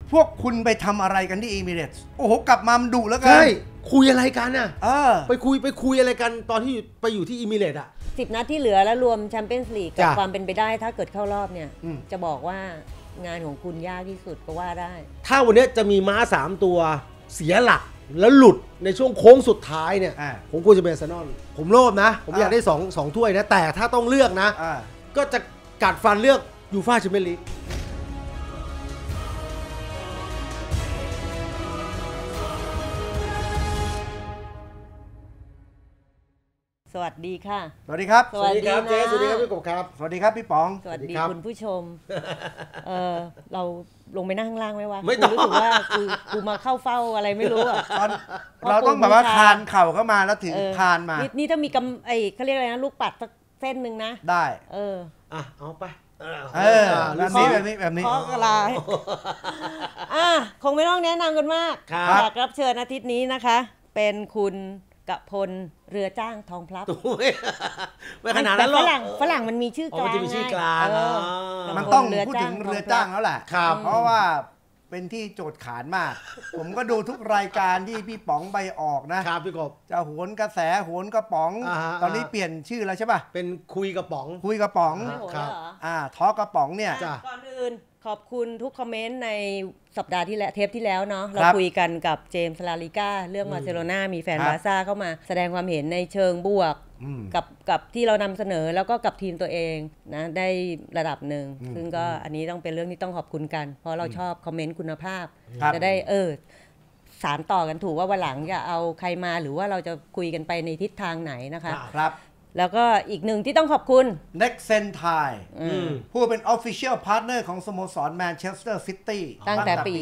พวกคุณไปทำอะไรกันที่อิมิเรตส์โอ้โหกลับมามันดุแล้วกันใช่คุยอะไรกันอ่ะไปคุยอะไรกันตอนที่ไปอยู่ที่อิมิเรตส์อ่ะ 10 นัดที่เหลือแล้วรวมแชมเปี้ยนส์ลีกกับความเป็นไปได้ถ้าเกิดเข้ารอบเนี่ยจะบอกว่างานของคุณยากที่สุดก็ว่าได้ถ้าวันนี้จะมีม้า3ตัวเสียหลักแล้วหลุดในช่วงโค้งสุดท้ายเนี่ยผมควรจะเป็นอาร์เซนอลผมโลภนะผมอยากได้2ถ้วยนะแต่ถ้าต้องเลือกนะก็จะกัดฟันเลือกยูฟ่าแชมเปี้ยนส์ลีกสวัสดีค่ะสวัสดีครับสวัสดีครับเจ๊สวัสดีครับพี่กบครับสวัสดีครับพี่ป๋องสวัสดีคุณผู้ชมเราลงไปนั่งข้างล่างไหมวะไม่ต้องรู้สึกว่ากูมาเข้าเฝ้าอะไรไม่รู้อ่ะเราต้องแบบว่าคานเข่าเข้ามาแล้วถือพานมานี่ถ้ามีเขาเรียกอะไรนะลูกปัดสักเส้นหนึ่งนะได้เอาไปแบบนี้ขอกระลาคงไม่ต้องแนะนำกันมากแขกรับเชิญอาทิตย์นี้นะคะเป็นคุณกพลเรือจ้างทองพลับไม่ขนาดนั้นหรอกฝรั่งมันมีชื่อกลางมันจะมีชื่อกลางมันต้องพูดถึงเรือจ้างแล้วแหละเพราะว่าเป็นที่โจทย์ขานมากผมก็ดูทุกรายการที่พี่ป๋องไปออกนะครับพี่กบจะโหนกระแสโหนกระป๋องตอนนี้เปลี่ยนชื่อแล้วใช่ป่ะเป็นคุยกระป๋องครับทอกระป๋องเนี่ยก่อนอื่นขอบคุณทุกคอมเมนต์ในสัปดาห์ที่แล้วเทปที่แล้วเนาะเราคุยกันกับเจมส์ลาลิก้าเรื่องบาร์เซโลนามีแฟนบาร์ซ่าเข้ามาแสดงความเห็นในเชิงบวกกับที่เรานำเสนอแล้วก็กับทีมตัวเองนะได้ระดับหนึ่งซึ่งก็อันนี้ต้องเป็นเรื่องที่ต้องขอบคุณกันเพราะเราชอบคอมเมนต์คุณภาพจะได้สานต่อกันถูกว่าวันหลังจะเอาใครมาหรือว่าเราจะคุยกันไปในทิศทางไหนนะคะครับแล้วก็อีกหนึ่งที่ต้องขอบคุณ Nexen Thai ผู้เป็น Official Partner ของสโมสรแมนเชสเตอร์ซิตี้ตั้งแต่ปี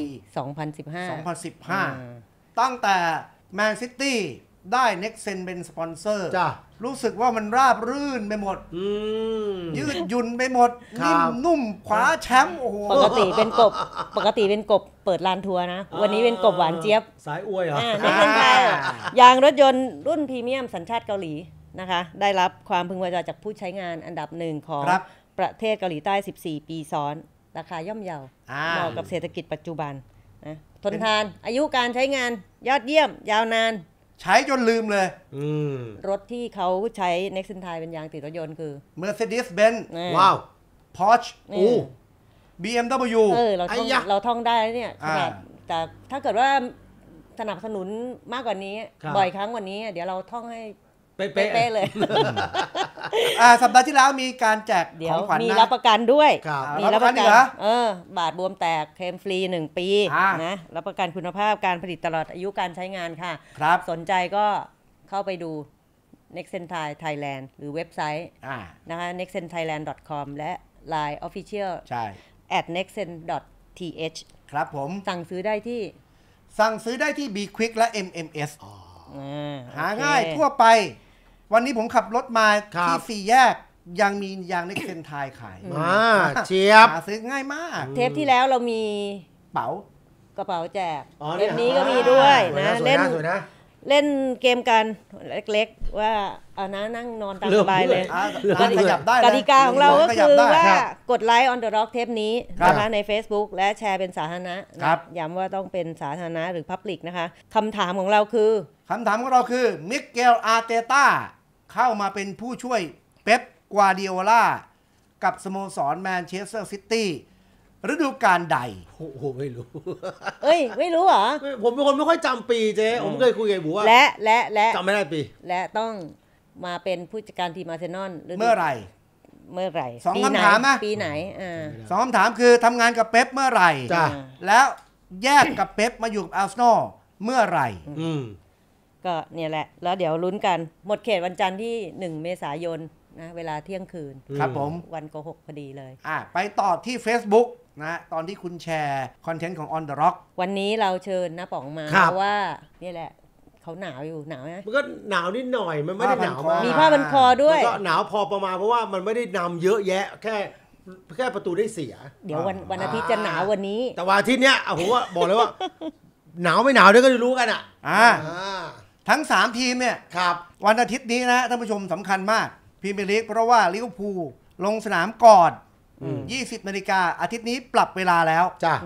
2015 ตั้งแต่แมนซิตี้ได้ Nexen เป็นสปอนเซอร์รู้สึกว่ามันราบรื่นไปหมดยืดหยุ่นไปหมดนิ่มนุ่มขวาแชมป์โอ้โหปกติเป็นกบเปิดลานทัวร์นะวันนี้เป็นกบหวานเจี๊ยบสายอวยเหรอ Nexen Thai ยางรถยนต์รุ่นพรีเมียมสัญชาติเกาหลีนะคะได้รับความพึงพอใจจากผู้ใช้งานอันดับหนึ่งของประเทศเกาหลีใต้14 ปีซ้อนราคาย่อมเยาเหมาะกับเศรษฐกิจปัจจุบันนะทนทานอายุการใช้งานยอดเยี่ยมยาวนานใช้จนลืมเลยรถที่เขาใช้ Nexen Thai เป็นยางติดรถยนต์คือ Mercedes-Benz ว้าว Porsche BMW เราท่องได้เนี่ยแต่ถ้าเกิดว่าสนับสนุนมากกว่านี้บ่อยครั้งกว่านี้เดี๋ยวเราท่องให้เป๊ะเลยสัปดาห์ที่แล้วมีการแจกของขวัญมีรับประกันด้วยมีรับประกันบาดบวมแตกเคลมฟรี1 ปีนะรับประกันคุณภาพการผลิตตลอดอายุการใช้งานค่ะสนใจก็เข้าไปดู Nexen Thai Thailand หรือเว็บไซต์นะคะ nexenthailand.com และ Line Official @nexen.th ครับผมสั่งซื้อได้ที่ B Quick และ MMS หาง่ายทั่วไปวันนี้ผมขับรถมาที่สี่แยกยังมียาง Nexen Thai ขายเชียบหาซื้อง่ายมากเทปที่แล้วเรามีกระเป๋าแจกเทปนี้ก็มีด้วยนะเล่นเกมกันเล็กๆว่าเอานะนั่งนอนตามสบายเลยกติกาของเราก็คือว่ากดไลค์ On The Rock เทปนี้นะคะใน Facebook และแชร์เป็นสาธารณะย้ำว่าต้องเป็นสาธารณะหรือ Public นะคะคำถามของเราคือมิเกล อาร์เตต้าเข้ามาเป็นผู้ช่วยเป๊ป กัวร์ดิโอลากับสโมสรแมนเชสเตอร์ซิตี้ฤดูกาลใดโอ้โหไม่รู้ไม่รู้เหรอผมเป็นคนไม่ค่อยจำปีเจ๊ผมเคยคุยกับบัวและจำไม่ได้ปีและต้องมาเป็นผู้จัดการทีมอาร์เซนอลเมื่อไหร่ 2 คำถามปีไหน 2 คำถามคือทำงานกับเป๊ปเมื่อไหร่แล้วแยกกับเป๊ปมาอยู่กับอาร์เซนอลเมื่อไหร่ก็เนี่ยแหละแล้วเดี๋ยวลุ้นกันหมดเขตวันจันทร์ที่1 เมษายนนะเวลาเที่ยงคืนครับผมวันโกหกพอดีเลยไปต่อที่ Facebook นะตอนที่คุณแชร์คอนเทนต์ของ On The Rock วันนี้เราเชิญน้าป๋องมาเพราะว่านี่แหละเขาหนาวไหมมันก็หนาวนิดหน่อยมันไม่ได้หนาวมากมีผ้าพันคอด้วยก็หนาวพอประมาณเพราะว่ามันไม่ได้นำเยอะแยะแค่ประตูได้เสียเดี๋ยววันอาทิตย์จะหนาววันนี้แต่วันอาทิตย์เนี้ยผมว่าบอกเลยว่าหนาวไม่หนาวเดี๋ยวก็จะรู้กันทั้ง3ทีมเนี่ยวันอาทิตย์นี้นะท่านผู้ชมสำคัญมากพรีเมียร์ลีกเพราะว่าลิเวอร์พูลลงสนามก่อน20 นาฬิกาอาทิตย์นี้ปรับเวลาแล้ว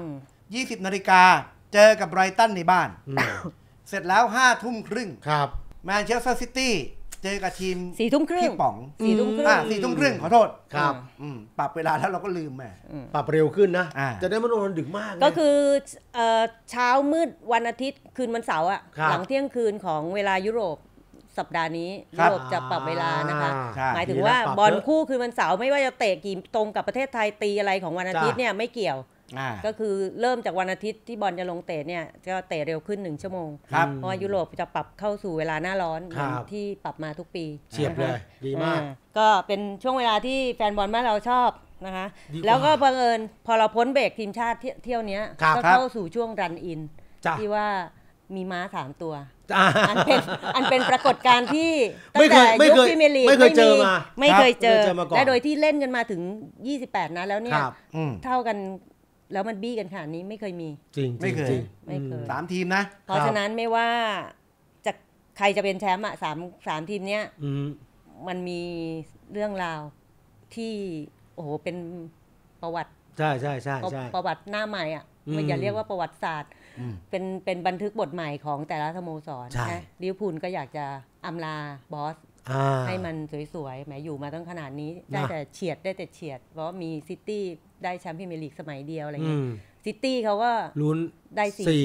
20 นาฬิกาเจอกับไบรตันในบ้านเสร็จแล้ว5 ทุ่มครึ่งครับแมนเชสเตอร์ซิตี้เจอกับทีม 4 ทุ่มครึ่งพี่ป๋อง 4 ทุ่มครึ่ง 4 ทุ่มครึ่งขอโทษครับปรับเวลาแล้วเราก็ลืมแหมปรับเร็วขึ้นนะจะได้ไม่นอนดึกมากก็คือเช้ามืดวันอาทิตย์คืนวันเสาร์อ่ะหลังเที่ยงคืนของเวลายุโรปสัปดาห์นี้ยุโรปจะปรับเวลานะคะหมายถึงว่าบอลคู่คืนวันเสาร์ไม่ว่าจะเตะกี่ตรงกับประเทศไทยตีอะไรของวันอาทิตย์เนี่ยไม่เกี่ยวก็คือเริ่มจากวันอาทิตย์ที่บอลจะลงเตะเนี่ยจะเตะเร็วขึ้น1 ชั่วโมงเพราะว่ายุโรปจะปรับเข้าสู่เวลาหน้าร้อนที่ปรับมาทุกปีเฉียบเลยดีมากก็เป็นช่วงเวลาที่แฟนบอลบ้านเราชอบนะคะแล้วก็บังเอิญพอเราพ้นเบรกทีมชาติเที่ยวนี้ก็เข้าสู่ช่วงรันอินที่ว่ามีม้า3 ตัวอันเป็นปรากฏการณ์ที่ตั้งแต่ยุคพรีเมียร์ลีกไม่เคยเจอและโดยที่เล่นกันมาถึง28นัดแล้วเนี่ยเท่ากันแล้วมันบี้กันขนาดนี้ไม่เคยมีจริงไม่เคย3 ทีมนะเพราะฉะนั้นไม่ว่าจะใครจะเป็นแชมป์อ่ะ3 ทีมเนี้ยมันมีเรื่องราวที่โอ้โหเป็นประวัติใช่ประวัติหน้าใหม่อ่ะไม่อย่าเรียกว่าประวัติศาสตร์เป็นบันทึกบทใหม่ของแต่ละสโมสรนะลิเวอร์พูลก็อยากจะอำลาบอสให้มันสวยๆแหมอยู่มาตั้งขนาดนี้ได้แต่เฉียดเพราะมีซิตี้ได้แชมป์พรีเมียร์ลีกสมัยเดียวอะไรเงี้ยซิตี้เขาก็ลุ้นได้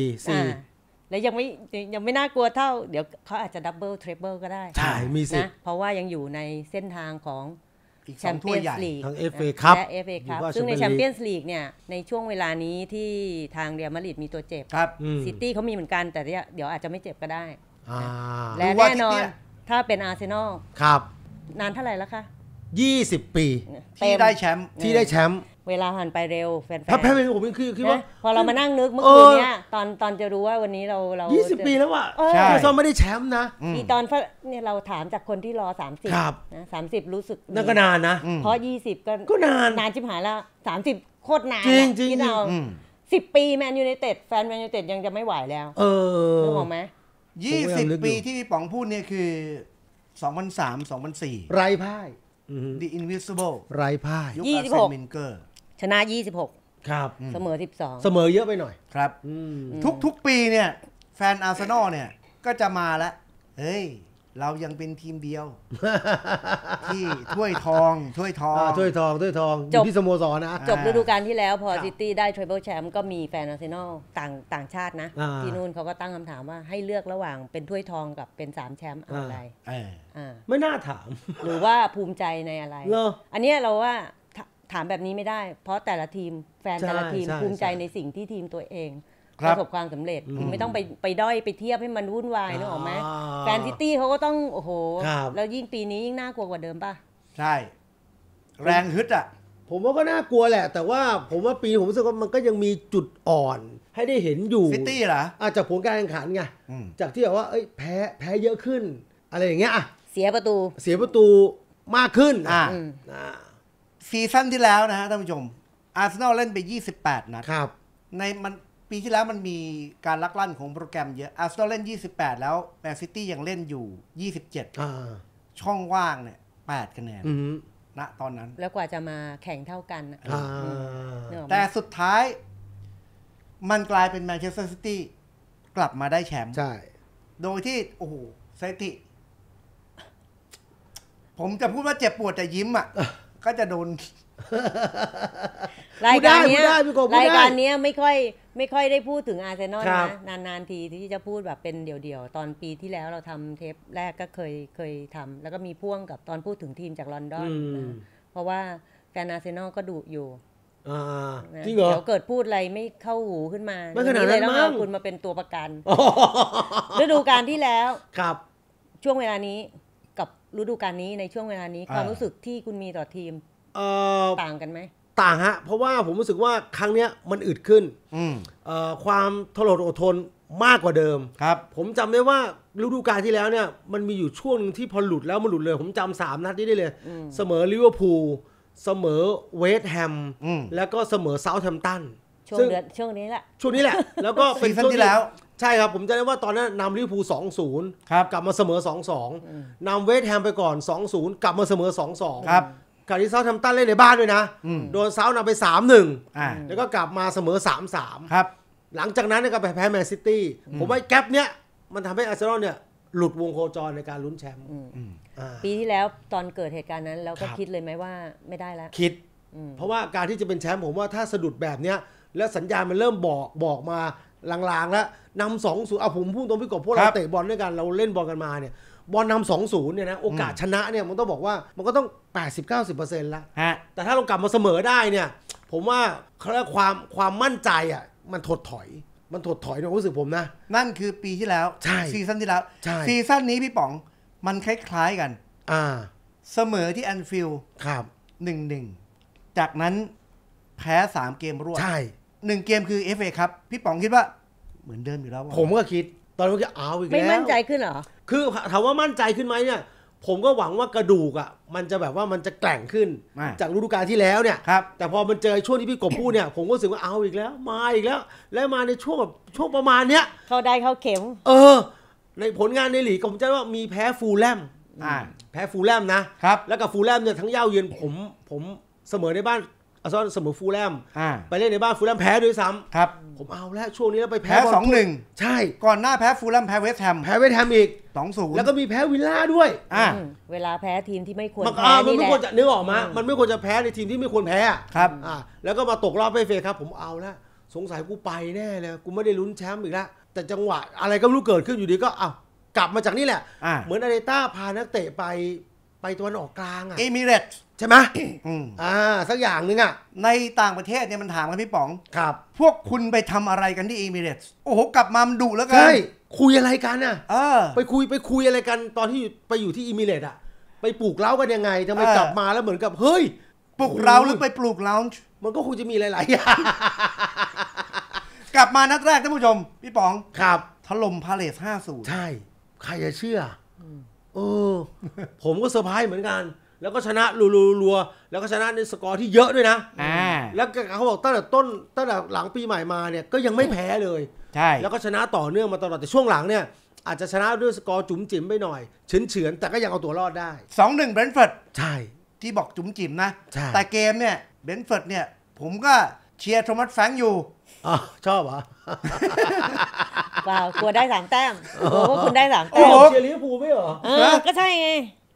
4แล้วยังไม่น่ากลัวเท่าเดี๋ยวเขาอาจจะดับเบิลเทรเบิลก็ได้ใช่มีสินะเพราะว่ายังอยู่ในเส้นทางของแชมเปี้ยนส์ลีกทั้ง FA คัพและ FA คัพซึ่งในแชมเปี้ยนส์ลีกเนี่ยในช่วงเวลานี้ที่ทางเรอัลมาดริดมีตัวเจ็บซิตี้เขามีเหมือนกันแต่เดี๋ยวอาจจะไม่เจ็บก็ได้และแน่นอนถ้าเป็นอาร์เซนอลครับนานเท่าไหร่แล้วคะ 20 ปีที่ได้แชมป์เวลาผ่านไปเร็วแฟนๆแพ้ไปผมคิดว่าพอเรามานั่งนึกเมื่อคืนเนี้ยตอนจะรู้ว่าวันนี้เรา 20 ปีแล้วว่ะคือซ้อมไม่ได้แชมป์นะตอนเนี่ยเราถามจากคนที่รอ30นะ30รู้สึกนั่นก็นานนะเพราะ20ก็นานชิบหายแล้ว30โคตรนานจริงที่เรา10 ปีแมนยูไนเต็ดแฟนแมนยูไนเต็ดยังจะไม่ไหวแล้วนึกออกไหม 20 ปีที่พี่ป๋องพูดเนี่ยคือ2003-2004 ไร้พ่าย The Invisible ไร้พ่ายยุคอาร์เซนมิงเกอร์ชนะ26 ครับเสมอ12 เสมอเยอะไปหน่อยครับทุกปีเนี่ยแฟนอาร์เซนอลเนี่ยก็จะมาแล้วเฮ้ยเรายังเป็นทีมเดียวที่ถ้วยทองอยู่ที่สโมสรนะจบฤดูกาลที่แล้วพอซิตี้ได้ทริปเปิลแชมป์ก็มีแฟนอาร์เซนอลต่างชาตินะที่นู่นเขาก็ตั้งคำถามว่าให้เลือกระหว่างเป็นถ้วยทองกับเป็น3แชมป์อะไรไม่น่าถามหรือว่าภูมิใจในอะไรอันนี้เราว่าถามแบบนี้ไม่ได้เพราะแต่ละทีมแฟนแต่ละทีมภูมิใจในสิ่งที่ทีมตัวเองประสบความสำเร็จไม่ต้องไปด้อยไปเทียบให้มันวุ่นวายนึกออกไหมแฟนซิตี้เขาก็ต้องโอ้โหแล้วยิ่งปีนี้ยิ่งน่ากลัวกว่าเดิมป่ะใช่แรงฮึดอ่ะผมว่าก็น่ากลัวแหละแต่ว่าผมว่าปีผมรู้สึกว่ามันก็ยังมีจุดอ่อนให้ได้เห็นอยู่ซิตี้เหรอจากผลการแข่งขันไงจากที่แบบว่าแพ้เยอะขึ้นอะไรอย่างเงี้ยเสียประตูมากขึ้นซีซั่นที่แล้วนะฮะท่านผู้ชมอาร์เซนอลเล่นไป28นัดครับในมันปีที่แล้วมันมีการลักลั่นของโปรแกรมเยอะอาร์เซนอลเล่น28แล้วแมนซิตี้ยังเล่นอยู่27ช่องว่างเนี่ย8คะแนนณตอนนั้นแล้วกว่าจะมาแข่งเท่ากันแต่สุดท้ายมันกลายเป็นแมนเชสเตอร์ซิตี้กลับมาได้แชมป์ใช่โดยที่โอ้โหสถิติผมจะพูดว่าเจ็บปวดแต่ยิ้มอ่ะก็จะโดนรายการนี้ไม่ค่อยได้พูดถึงอาร์เซนอลนะนานๆทีที่จะพูดแบบเป็นเดี่ยวๆตอนปีที่แล้วเราทำเทปแรกก็เคยทำแล้วก็มีพ่วงกับตอนพูดถึงทีมจากลอนดอนเพราะว่าแฟนอาร์เซนอลก็ดุอยู่จริงเหรอเดี๋ยวเกิดพูดอะไรไม่เข้าหูขึ้นมาเลยต้องเอาคุณมาเป็นตัวประกันฤดูกาลที่แล้วครับช่วงเวลานี้กับฤดูกาลนี้ในช่วงเวลานี้ความรู้สึกที่คุณมีต่อทีมต่างกันไหมต่างฮะเพราะว่าผมรู้สึกว่าครั้งเนี้ยมันอึดขึ้นความทรอดทนมากกว่าเดิมครับผมจำได้ว่าฤดูกาลที่แล้วเนี่ยมันมีอยู่ช่วงนึงที่พอหลุดแล้วมันหลุดเลยผมจำ3 นัดนี้ได้เลยเสมอลิเวอร์พูลเสมอเวสต์แฮมแล้วก็เสมอเซาท์แฮมป์ตันช่วงนี้แหละแล้วก็เป็นช่วงที่แล้วใช่ครับผมจำได้ว่าตอนนั้นนำลิเวอร์พูล 2-0 กลับมาเสมอ 2-2 นำเวสต์แฮมไปก่อน 2-0 กลับมาเสมอ 2-2 ครับกับที่เซาท์แฮมป์ตันเล่นในบ้านด้วยนะโดนเซาท์นำไป 3-1 แล้วก็กลับมาเสมอ 3-3 ครับหลังจากนั้นก็ไปแพ้แมนซิตี้ผมว่าแกลบเนี้ยมันทำให้อาร์เซนอลเนี่ยหลุดวงโคจรในการลุ้นแชมป์ปีที่แล้วตอนเกิดเหตุการณ์นั้นเราก็คิดเลยไหมว่าไม่ได้แล้วคิดเพราะว่าการที่จะเป็นแชมป์ผมว่าถ้าสะดุดแบบเนี้ยแล้วสัญญาณมันเริ่มบอกมาลางๆแล้วนำ 2-0 เอาผมพูดตรงพี่กบพวกเราเตะบอลด้วยกันเราเล่นบอลกันมาเนี่ยบอลนำ 2-0 เนี่ยนะโอกาสชนะเนี่ยมันต้องบอกว่ามันก็ต้อง 80-90% แล้วแต่ถ้าเรากลับมาเสมอได้เนี่ยผมว่าเขาเรียกความมั่นใจอ่ะมันถดถอยในความรู้สึกผมนะนั่นคือปีที่แล้วซีซั่นที่แล้วซีซั่นนี้พี่ป๋องมันคล้ายๆกันเสมอที่แอนฟิลด์ครับ 1-1 จากนั้นแพ้3เกมรวดใช่ 1เกมคือ FA ครับพี่ป๋องคิดว่าเหมือนเดิมอยู่แล้วผมก็คิดตอนนี้ก็เอาอีกแล้วไม่มั่นใจขึ้นเหรอคือถามว่ามั่นใจขึ้นไหมเนี่ยผมก็หวังว่ากระดูกอ่ะมันจะแบบว่ามันจะแกร่งขึ้นจากฤดูกาลที่แล้วเนี่ยแต่พอมันเจอช่วงที่พี่กบพูดเนี่ยผมก็รู้สึกว่าเอาอีกแล้วมาอีกแล้วและมาในช่วงประมาณเนี้ยเข้าได้เข้าเข็มในผลงานในลีกผมจะว่ามีแพ้ฟูลแลมแพ้ฟูลแลมนะครับแล้วกับฟูลแลมเนี่ยทั้งเย้าเยือนผมเสมอในบ้านอาร์เซนอลเสมอฟูลแลมไปเล่นในบ้านฟูลแลมแพ้ด้วยซ้ำครับผมเอาแล้วช่วงนี้แล้วไปแพ้ 2-1 ใช่ก่อนหน้าแพ้ฟูลแลมแพ้เวสต์แฮมอีก 2-0 แล้วก็มีแพ้วิลล่าด้วยเวลาแพ้ทีมที่ไม่ควรแพ้มันไม่ควรจะนึกออกมามันไม่ควรจะแพ้ในทีมที่ไม่ควรแพ้ครับแล้วก็มาตกรอบFAครับผมเอาแล้วสงสัยกูไปแน่เลยกูไม่ได้ลุ้นแชมป์อีกแล้วแต่จังหวะอะไรก็ไม่รู้เกิดขึ้นอยู่ดีก็กลับมาจากนี่แหละเหมือนอาเดต้าพานักเตะไปตะวันออกกลางเอมิเรตส์ใช่ไหมสักอย่างนึงในต่างประเทศเนี่ยมันถามกันพี่ป๋องครับพวกคุณไปทำอะไรกันที่เอมิเรตส์โอ้โหกลับมามันดุแล้วกันใช่คุยอะไรกันไปคุยอะไรกันตอนที่ไปอยู่ที่เอมิเรตส์ไปปลูกเล้ากันยังไงทำไมกลับมาแล้วเหมือนกับเฮ้ยปลูกเล้าหรือไปปลูกเล้ามันก็คงจะมีหลายๆอย่างกลับมานัดแรกท่านผู้ชมพี่ป๋องครับถล่มพาเลส 5-0 ใช่ใครจะเชื่อผมก็เซอร์ไพรส์เหมือนกันแล้วก็ชนะรัวๆแล้วก็ชนะในสกอร์ที่เยอะด้วยนะแล้วเขาบอกตั้งแต่หลังปีใหม่มาเนี่ยก็ยังไม่แพ้เลยใช่แล้วก็ชนะต่อเนื่องมาตลอดแต่ช่วงหลังเนี่ยอาจจะชนะด้วยสกอร์จุ๋มจิ๋มไปหน่อยเฉือนแต่ก็ยังเอาตัวรอดได้ 2-1 เบรนท์ฟอร์ดใช่ที่บอกจุ๋มจิ๋มนะแต่เกมเนี่ยเบรนท์ฟอร์ดเนี่ยผมก็เชียร์โทมัสแฟรงค์อยู่ชอบเหรอเปล่ากลัวได้3แต้มกลัวว่าคุณได้3แต้มเชียร์ลิเวอร์พูลไม่เหรอก็ใช่ไง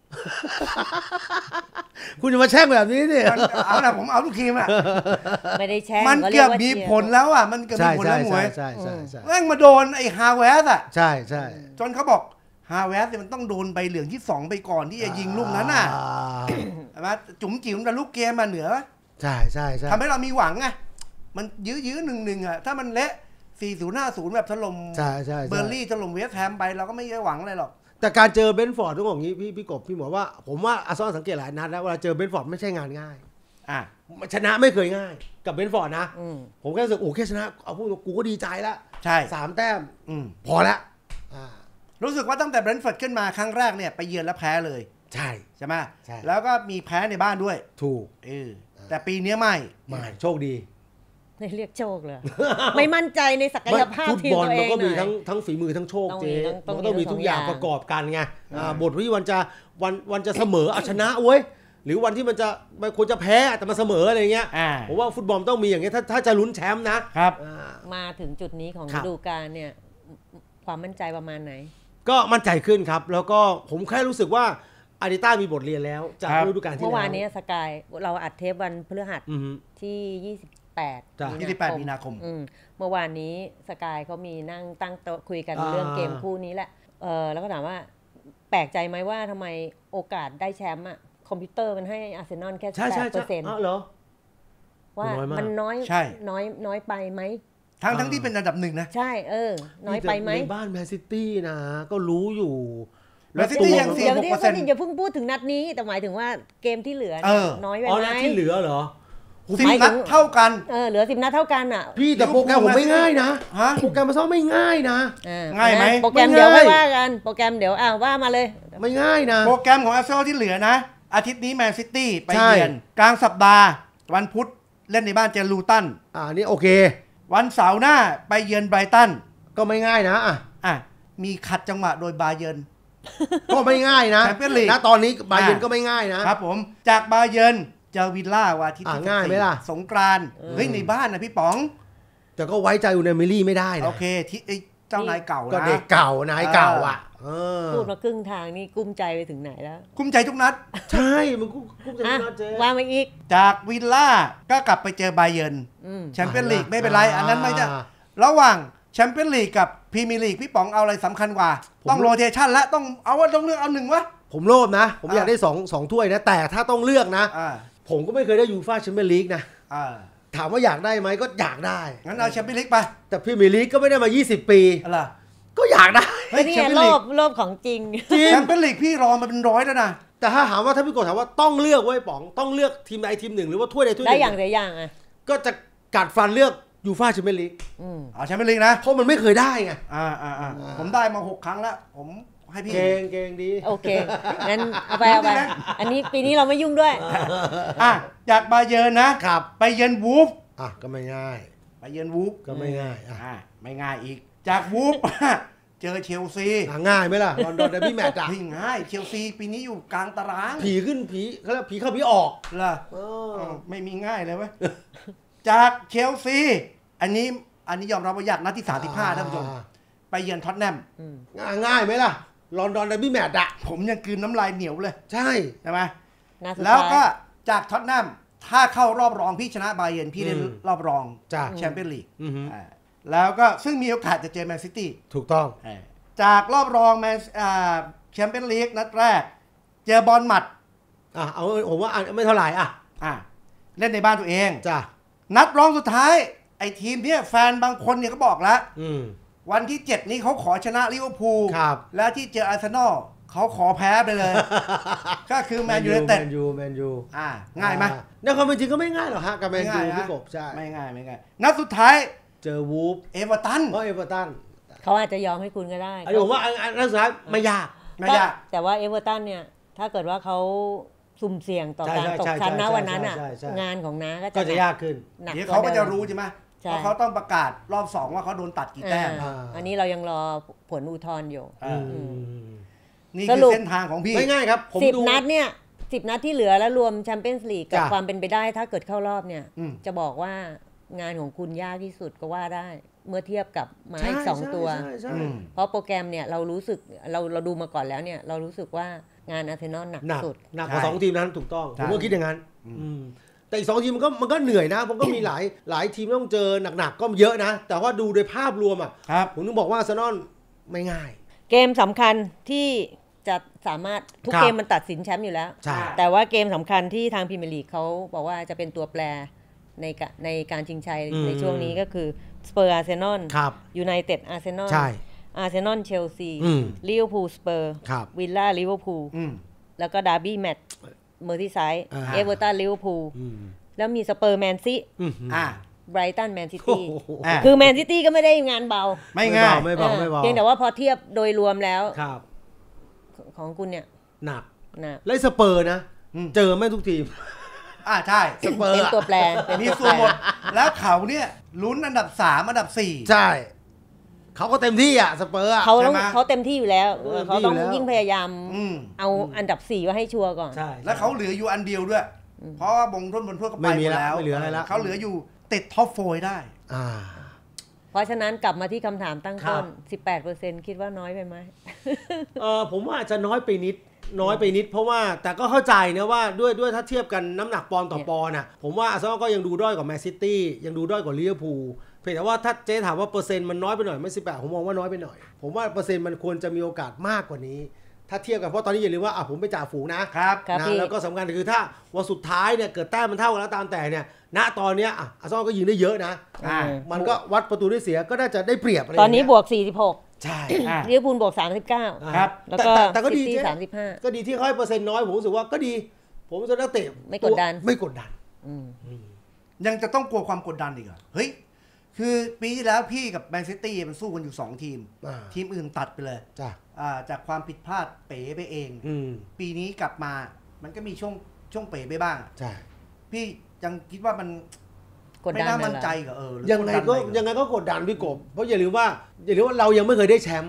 คุณจะมาแช่งแบบนี้สิเอาละผมเอาทุกทีมไม่ได้แช่งมันเกือบมีผลแล้วมันเกือบมีผลแล้วหมวยใช่แม่งมาโดนไอ้ฮาเวสใช่จนเขาบอกฮาเวสมันต้องโดนใบเหลืองที่2ไปก่อนที่จะยิงลูกนั้นใช่ไหมจุ๋มจิ๋มแต่ลูกเกมมาเหนือใช่ทำให้เรามีหวังไงมันยื้อ1-1ถ้ามันเละ40-50แบบถล่มเบอร์ลี่ถล่มเวสต์แฮมไปเราก็ไม่ได้หวังอะไรหรอกแต่การเจอเบนฟอร์ดต้องบอกอย่างนี้พี่กบพี่หมอว่าผมว่าอาร์เซนอลสังเกตหลายนัดแล้วเวลาเจอเบนฟอร์ดไม่ใช่งานง่ายชนะไม่เคยง่ายกับเบนฟอร์ดนะผมแค่รู้สึกโอ้แค่ชนะเอาพวกกูก็ดีใจแล้วใช่ 3แต้มพอแล้วรู้สึกว่าตั้งแต่เบรนท์ฟอร์ดขึ้นมาครั้งแรกเนี่ยไปเยือนแล้วแพ้เลยใช่ไหมแล้วก็มีแพ้ในบ้านด้วยถูกแต่ปีนี้ไม่โชคดีไม่เรียกโชคเลยไม่มั่นใจในศักยภาพทีมตัวเองมันก็มีทั้งฝีมือทั้งโชคเจ๊มันก็ต้องมีทุกอย่างประกอบกันไงบทที่วันจะเสมอเอาชนะเว้ยหรือวันที่มันควรจะแพ้แต่มาเสมออะไรเงี้ยผมว่าฟุตบอลต้องมีอย่างเงี้ยถ้าจะลุ้นแชมป์นะครับมาถึงจุดนี้ของฤดูกาลเนี่ยความมั่นใจประมาณไหนก็มั่นใจขึ้นครับแล้วก็ผมแค่รู้สึกว่าอาร์เตต้ามีบทเรียนแล้วจากฤดูกาลที่แล้วเมื่อวานนี้สกายเราอัดเทปวันพฤหัสที่ 28 มีนาคมเมื่อวานนี้สกายเขามีนั่งตั้งโต๊ะคุยกันเรื่องเกมคู่นี้แหละแล้วก็ถามว่าแปลกใจไหมว่าทำไมโอกาสได้แชมป์คอมพิวเตอร์มันให้อาร์เซนอลแค่ 8% เหรอว่ามันน้อยไปไหมทั้งที่เป็นอันดับ1นะใช่น้อยไปไหมในบ้านแมนซิตี้นะก็รู้อยู่แมนซิตี้ยัง 46% อย่าเพิ่งพูดถึงนัดนี้แต่หมายถึงว่าเกมที่เหลือน้อยไปไหมนัดที่เหลือเหรอ 10 นัดเท่ากันเหลือ10 นัดเท่ากันพี่แต่โปรแกรมผมไม่ง่ายนะโปรแกรมมาซ้อมไม่ง่ายนะง่ายไหมโปรแกรมเดี๋ยวว่ากันโปรแกรมเดี๋ยวว่ามาเลยไม่ง่ายนะโปรแกรมของอาร์เซนอลที่เหลือนะอาทิตย์นี้แมนซิตี้ไปเยือนกลางสัปดาห์วันพุธเล่นในบ้านเจอลูตันนี่โอเควันเสาร์หน้าไปเยือนไบรตันก็ไม่ง่ายนะมีขัดจังหวะโดยบาเยิร์นก็ไม่ง่ายนะแชมเปี้ยนลีกนะตอนนี้บาเยิร์นก็ไม่ง่ายนะครับผมจากบาเยิร์นเจอวิลล่าวันที่ง่ายไหมล่ะสงกรานต์เฮ้ยในบ้านนะพี่ป๋องแต่ก็ไว้ใจอูนาเมลี่ไม่ได้นะโอเคที่เจ้านายเก่านะก็เด็กเก่านายเก่าอ่ะพูดมาครึ่งทางนี่กุ้มใจไปถึงไหนแล้วกุ้มใจทุกนัดใช่มันกุ้มใจทุกนัดเจ๊ว่ามาอีกจากวิลล่าก็กลับไปเจอบาเยิร์นแชมเปี้ยนลีกไม่เป็นไรอันนั้นไม่จะระหว่างแชมเปี้ยนลีกกับพรีเมียร์ลีกพี่ป๋องเอาอะไรสำคัญกว่าต้องโรเทชันและต้องเลือกเอาหนึ่งวะผมโลภนะผมอยากได้สองถ้วยนะแต่ถ้าต้องเลือกนะผมก็ไม่เคยได้ยูฟ่าแชมเปี้ยนลีกนะถามว่าอยากได้ไหมก็อยากได้งั้นเอาแชมเปี้ยนลีกไปแต่พรีเมียร์ลีกก็ไม่ได้มา20ปีอะไรก็อยากได้นี่โลภของจริงแชมเปี้ยนลีกพี่รอมาเป็น100แล้วนะแต่ถ้าถามว่าถ้าพี่กดถามว่าต้องเลือกไว้ป๋องต้องเลือกทีมใดทีมหนึ่งหรือว่าถ้วยใดถ้วยหนึ่งได้อย่างใดอย่างอ่ะก็จะกัดฟันเลือกยูฟ่าแชมเปี้ยนลีกเอาแชมเปี้ยนลีกนะเพราะมันไม่เคยได้ไงผมได้มา6 ครั้งแล้วผมให้พี่เก่งดีโอเคงั้นเอาไปอันนี้ปีนี้เราไม่ยุ่งด้วยจากบาเยิร์นนะครับไปเยือนวูฟก็ไม่ง่ายไปเยือนวูฟก็ไม่ง่ายไม่ง่ายอีกจากวูฟเจอเชลซีง่ายไหมล่ะลอนดอนเดอร์บี้แมตช์ง่ายเชลซีปีนี้อยู่กลางตารางผีขึ้นผีเขาเรียกผีเข้าผีออกเหรอไม่มีง่ายเลยเว้ยจากเชลซีอันนี้ยอมรับว่ายากนัดที่35ท่านผู้ชมไปเยือนท็อตแนมง่ายไหมล่ะลอนดอนเดอร์บี้แมตช์ผมยังกลืนน้ำลายเหนียวเลยใช่ไหมแล้วก็จากท็อตแนมถ้าเข้ารอบรองพี่ชนะบาเยิร์นพี่ได้รอบรองแชมเปี้ยนลีกแล้วก็ซึ่งมีโอกาสจะเจอแมนซิตี้ถูกต้องจากรอบรองแชมเปี้ยนลีกนัดแรกเจอบอลหมัดเอาผมว่าไม่เท่าไหร่เล่นในบ้านตัวเองจ้ะนัดรองสุดท้ายไอ้ทีมเนี่ยแฟนบางคนเนี่ยเขาบอกแล้ววันที่7นี้เขาขอชนะลิเวอร์พูลแล้วที่เจออาร์เซนอลเขาขอแพ้ไปเลยก็คือแมนยูไนเต็ดแมนยูง่ายไหมในความเป็นจริงก็ไม่ง่ายหรอกฮะกับแมนยูพี่กบใช่ไม่ง่ายนัดสุดท้ายเจอวูฟเอเวอร์ตันเขาอาจจะยอมให้คุณก็ได้ผมว่านัดสุดท้ายไม่ยากแต่ว่าเอเวอร์ตันเนี่ยถ้าเกิดว่าเขาสุ่มเสี่ยงต่อการตกชั้นนะวันนั้นงานของน้าก็จะยากขึ้นเดี๋ยวเขาก็จะรู้ใช่ไหมเพราะเขาต้องประกาศรอบ2ว่าเขาโดนตัดกี่แต้มอันนี้เรายังรอผลอุทธรณ์อยู่นี่คือเส้นทางของพี่ไม่ง่ายครับ 10 นัดเนี่ย10 นัดที่เหลือแล้วรวมแชมเปี้ยนส์ลีกกับความเป็นไปได้ถ้าเกิดเข้ารอบเนี่ยจะบอกว่างานของคุณยากที่สุดก็ว่าได้เมื่อเทียบกับม้าอีก2 ตัวเพราะโปรแกรมเนี่ยเรารู้สึกเราดูมาก่อนแล้วเนี่ยเรารู้สึกว่างานอาร์เซนอลหนักสุดหนักกว่า2 ทีมนั้นถูกต้องผมก็คิดอย่างนั้นแต่อีก2 ทีมมันก็เหนื่อยนะผมก็มีหลายทีมต้องเจอหนักๆก็เยอะนะแต่ว่าดูโดยภาพรวมผมต้องบอกว่าอาร์เซนอลไม่ง่ายเกมสำคัญที่จะสามารถทุกเกมมันตัดสินแชมป์อยู่แล้วแต่ว่าเกมสำคัญที่ทางพรีเมียร์ลีกเขาบอกว่าจะเป็นตัวแปรในการชิงชัยในช่วงนี้ก็คือสเปอร์อาร์เซนอลยูไนเต็ดอาร์เซนอลอาร์เซนอลเชลซีลิเวอร์พูลสเปอร์วิลล่าลิเวอร์พูลแล้วก็ดาร์บี้แมตช์เมอร์ซี่ไซด์เอเวอร์ตันลิเวอร์พูลแล้วมีสเปอร์แมนซีไบรตันแมนซิตี้คือแมนซิตี้ก็ไม่ได้งานเบาไม่ง่ายไม่เบาเพียงแต่ว่าพอเทียบโดยรวมแล้วของคุณเนี่ยหนักและสเปอร์นะเจอไม่ทุกทีมใช่สเปอร์เป็นตัวแปรมีส่วนหมดแล้วเขาเนี่ยลุ้นอันดับ3อันดับ4 ใช่เขาก็เต็มที่สเปอร์เขาเต็มที่อยู่แล้วเขาต้องยิ่งพยายามเอาอันดับ4ไว้ให้ชัวร์ก่อนแล้วเขาเหลืออยู่อันเดียวด้วยเพราะว่าบงต้นบนทั่วก็ไปหมดแล้วเขาเหลืออยู่ติดท็อป4ได้เพราะฉะนั้นกลับมาที่คำถามตั้งต้น 18% คิดว่าน้อยไปไหมผมว่าอาจจะน้อยไปนิดเพราะว่าแต่ก็เข้าใจนะว่าด้วยถ้าเทียบกันน้ำหนักปอนด์ต่อปอนด์ผมว่าอาร์เซนอลก็ยังดูด้อยกว่าแมนซิตี้ยังดูด้อยกว่าลิเวอร์พูลเพียงแต่ว่าถ้าเจ๊ถามว่าเปอร์เซ็นต์มันน้อยไปหน่อยไม่18ผมมองว่าน้อยไปหน่อยผมว่าเปอร์เซ็นต์มันควรจะมีโอกาสมากกว่านี้ถ้าเทียบกันเพราะตอนนี้อย่าลืมว่าผมไปจ่าฝูงนะครับแล้วก็สำคัญคือถ้าวันสุดท้ายเนี่ยเกิดแต้มมันเท่ากันแล้วตามแต่เนี่ยณตอนนี้อาร์เซนอลก็ยิงได้เยอะนะมันก็วัดประตูได้เสียก็น่าจะได้เปรียบอะไรตอนนี้บวก46 ใช่ลิเวอร์พูลบวก39 ครับแล้วก็ก็ดี 35 ก็ดีที่เขาให้เปอร์เซ็นต์น้อยผมรู้สึกว่าก็ดีผมจะนักเตะไม่กดดันยังจะต้องกลัวความกดดันอีกเหรอเฮ้ยคือปีที่แล้วพี่กับแมนซิตี้มันสู้กันอยู่2ทีมอื่นตัดไปเลยจากความผิดพลาดเป๋ไปเองปีนี้กลับมามันก็มีช่วงเป๋ไปบ้างใช่พี่ยังคิดว่ามันไม่น่ามั่นใจกับยังไงก็กดดันพี่กบเพราะอย่าลืมว่าเรายังไม่เคยได้แชมป์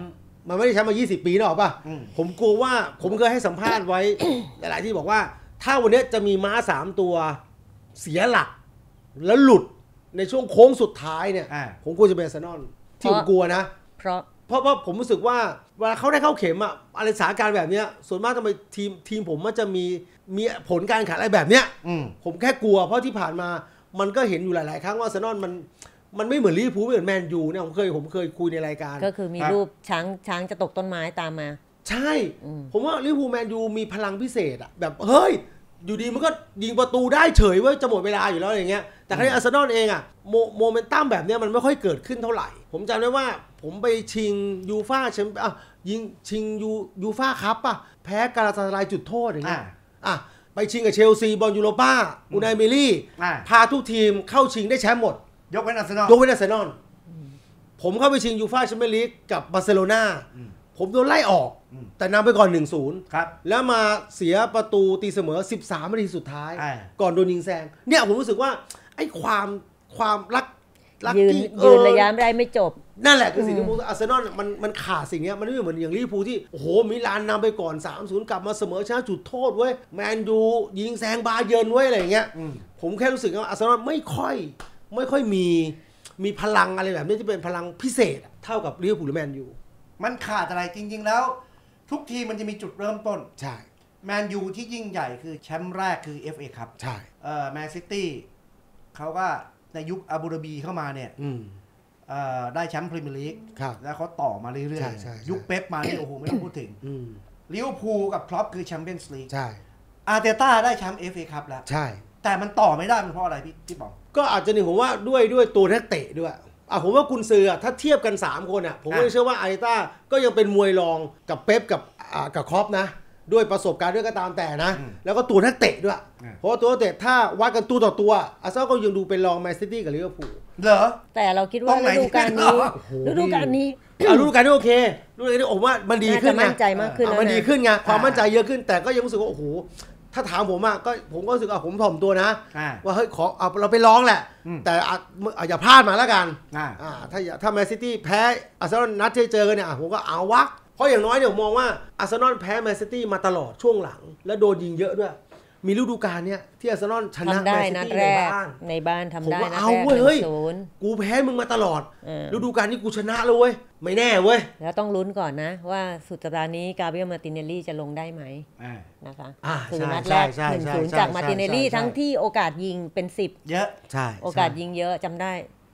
มันไม่ได้แชมป์มา20 ปีหรอกป่ะผมกลัวว่าผมเคยให้สัมภาษณ์ไว้ หลายๆที่บอกว่าถ้าวันนี้จะมีม้า3ตัวเสียหลักแล้วหลุดในช่วงโค้งสุดท้ายเนี่ยผมกลัวจะเป็นอาร์เซนอลที่ผมกลัวนะเพราะผมรู้สึกว่าเวลาเขาได้เข้าเข็มอะอะไรสถานการณ์แบบนี้ส่วนมากทำไมทีมผมมันจะมีผลการแข่งขันอะไรแบบเนี้ยผมแค่กลัวเพราะที่ผ่านมามันก็เห็นอยู่หลายๆครั้งว่าอาร์เซนอลมันไม่เหมือนลิเวอร์พูลไม่เหมือนแมนยูเนี่ยผมเคยคุยในรายการก็คือมีรูปช้างจะตกต้นไม้ตามมาใช่ผมว่าลิเวอร์พูลแมนยูมีพลังพิเศษอะแบบเฮ้ยอยู่ดีมันก็ยิงประตูได้เฉยเว้ยจะหมดเวลาอยู่แล้วอย่างเงี้ยแต่ครั้งนี้อาร์เซนอลเองอะโมเมนตัมแบบเนี้ยมันไม่ค่อยเกิดขึ้นเท่าไหร่ผมจำได้ว่าผมไปชิงยูฟ่าแชมป์ยิงชิงยูฟ่าคัพแพ้กาลาตาสารายจุดโทษอย่างเงี้ยไปชิงกับเชลซีบอลยูโรป้าอูไนเมรี่พาทุกทีมเข้าชิงได้แชมป์หมดยกเว้นอาร์เซนอลผมเข้าไปชิงยูฟ่าแชมเปี้ยนลีกกับบาร์เซโลนาผมโดนไล่ออกแต่นำไปก่อน 1-0 ครับแล้วมาเสียประตูตีเสมอ13 นาทีสุดท้ายก่อนโดนยิงแซงเนี่ยผมรู้สึกว่าไอ้ความรักยืนระยะไม่ได้ไม่จบนั่นแหละคือสิ่งที่อาร์เซนอลมันขาดสิ่งนี้มันไม่เหมือนอย่างลิเวอร์พูลที่โอ้โหมิลานนำไปก่อน 3-0 กลับมาเสมอชนะจุดโทษเว้ยแมนยูยิงแซงบาเยิร์นเว้ยอะไรอย่างเงี้ยผมแค่รู้สึกว่าอาร์เซนอลไม่ค่อยมีพลังอะไรแบบนี้ที่เป็นพลังพิเศษเท่ากับลิเวอร์พูลหรือแมนยูมันขาดอะไรจริงๆแล้วทุกทีมันจะมีจุดเริ่มต้นใช่แมนยูที่ยิ่งใหญ่คือแชมป์แรกคือ FA ครับใช่แมนซิตี้เขาก็ในยุคอาบูดาบีเข้ามาเนี่ยได้แชมป์พรีเมียร์ลีกแล้วเขาต่อมาเรื่อยๆยุคเป๊ปมาเนี่ยโอ้โหไม่ต้องพูดถึงลิเวอร์พูลกับคล็อปคือแชมเปี้ยนส์ลีกอาร์เตต้าได้แชมป์ FA ครับแล้วใช่แต่มันต่อไม่ได้มันเพราะอะไรพี่ป๋องก็อาจจะหนึ่งผมว่าด้วยตัวนักเตะด้วยผมว่ากุนซือถ้าเทียบกัน3คนผมก็เชื่อว่าอาร์เตต้าก็ยังเป็นมวยรองกับเป๊ปกับคล็อปนะด้วยประสบการณ์ด้วยก็ตามแต่นะแล้วก็ตัวนักเตะด้วยเพราะว่าตัวนักเตะถ้าวัดกันตัวต่อตัวอาร์เซนอลก็ยังดูเป็นรองแมนซิตี้กับลิเวอร์พูลเหรอแต่เราคิดว่าฤดูกาลนี้ฤดูกาลนี้โอเคฤดูกาลนี้ผมว่ามันดีขึ้นมั่นใจมากขึ้นมันดีขึ้นไงความมั่นใจเยอะขึ้นแต่ก็ยังรู้สึกว่าโอ้โหถ้าถามผมผมก็รู้สึกผมถ่อมตัวนะว่าเฮ้ยขอเราไปร้องแหละแต่อย่าพลาดมาแล้วกันถ้าแมนซิตี้แพ้อาร์เซนอลนัดที่เจอกันเนี่ยผมก็เอาวะเพราะอย่างน้อยเนี่ยผมมองว่าอาร์เซนอลแพ้แมนซิตี้มาตลอดช่วงหลังและโดนยิงเยอะด้วยมีฤดูกาลเนี่ยที่อาร์เซนอลชนะแมนซิตี้ในบ้านทำได้นะเฮ้ยกูแพ้มึงมาตลอดฤดูกาลนี้กูชนะเลยเว้ยไม่แน่เว้ยแล้วต้องลุ้นก่อนนะว่าสุดสัปดาห์นี้กาเบรียลมาร์ติเนลลี่จะลงได้ไหมนะคะคือนัดแรก 1-0 จากมาร์ติเนลลี่ทั้งที่โอกาสยิงเป็น10 เยอะใช่โอกาสยิงเยอะจำได้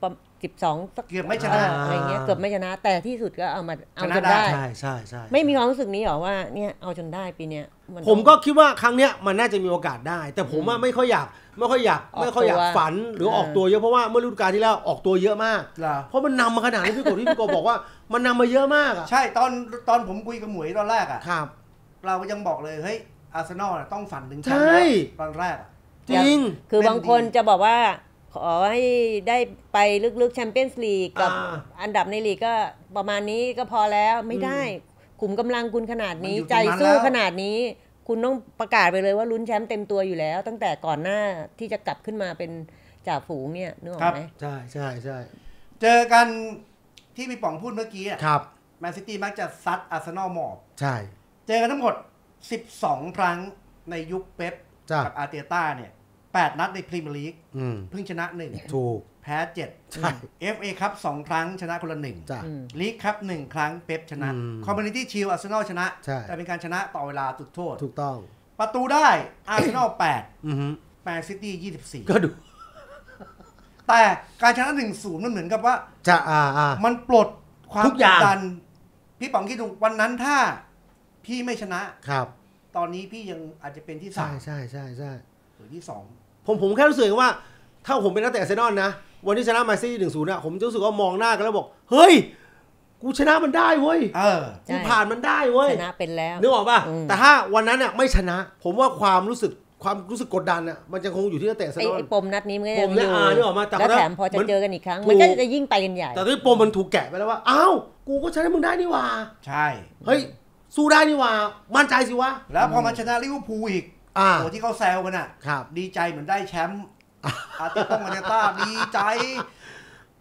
12 เกือบไม่ชนะอะไรเงี้ยเกือบไม่ชนะแต่ที่สุดก็เอาจนได้ใช่ไม่มีความรู้สึกนี้หรอว่าเนี่ยเอาจนได้ปีเนี้ยผมก็คิดว่าครั้งเนี้ยมันน่าจะมีโอกาสได้แต่ผมว่าไม่ค่อยอยากฝันหรือออกตัวเยอะเพราะว่าเมื่อฤดูกาลที่แล้วออกตัวเยอะมากเพราะมันนำมาขนาดนี้พี่โกบอกว่ามันนำมาเยอะมากใช่ตอนผมคุยกับหมวยตอนแรกครับเรายังบอกเลยเฮ้ยอาร์เซนอลต้องฝันถึงแชมป์ตอนแรกจริงคือบางคนจะบอกว่าขอให้ได้ไปลึกๆแชมเปี้ยนส์ลีกกับอันดับในลีกก็ประมาณนี้ก็พอแล้วไม่ได้ขุมกำลังคุณขนาดนี้ใจสู้ขนาดนี้คุณต้องประกาศไปเลยว่าลุ้นแชมป์เต็มตัวอยู่แล้วตั้งแต่ก่อนหน้าที่จะกลับขึ้นมาเป็นจ่าฝูงเนี่ยนึกออกไหมใช่เจอกันที่พี่ป๋องพูดเมื่อกี้ครับแมนซิตี้มักจะซัดอาร์เซนอลหมอบใช่เจอกันทั้งหมด12ครั้งในยุคเป๊ปกับอาร์เตต้าเนี่ย8 นัดในพรีเมียร์ลีกเพิ่งชนะ1 ถูกแพ้7ใช่ FA คัพ2ครั้งชนะคนละ1ลีกคัพ1ครั้งเป๊ปชนะคอมมูนิตี้ชิลอาร์เซนอลชนะแต่เป็นการชนะต่อเวลาจุดโทษถูกต้องประตูได้อาร์เซนอล8แมนซิตี้24 ก็ดูแต่การชนะ 1-0 มันเหมือนกับว่าจะมันปลดความกดดันพี่ป๋องคิดดูวันนั้นถ้าพี่ไม่ชนะครับตอนนี้พี่ยังอาจจะเป็นที่3 ใช่หรือที่2 ผมแค่รู้สึกว่าถ้าผมเป็นนักเตะอาร์เซนอลนะวันที่ชนะแมนซิตี้ 1-0 ผมจะรู้สึกว่ามองหน้ากันแล้วบอกเฮ้ยกูชนะมันได้เว้ยกูผ่านมันได้เว้ยชนะเป็นแล้วนึกออกป่ะแต่ถ้าวันนั้นไม่ชนะผมว่าความรู้สึกกดดันมันจะคงอยู่ที่นักเตะอาร์เซนอลไอ้ปมนัดนี้มันก็ยังอยู่นึกออกมาแล้วแถมพอจะเจอกันอีกครั้งมันก็จะยิ่งไปกันใหญ่แต่ที่ปมมันถูกแกะไปแล้วว่าอ้าวกูก็ชนะมึงได้นี่หว่าใช่เฮ้ยสู้ได้นี่หว่ามั่นใจสิวะแล้วพอมาชนะลิเวอร์พูลอีกโอ้ที่เขาแซวกันดีใจเหมือนได้แชมป์อาร์เตต้าดีใจ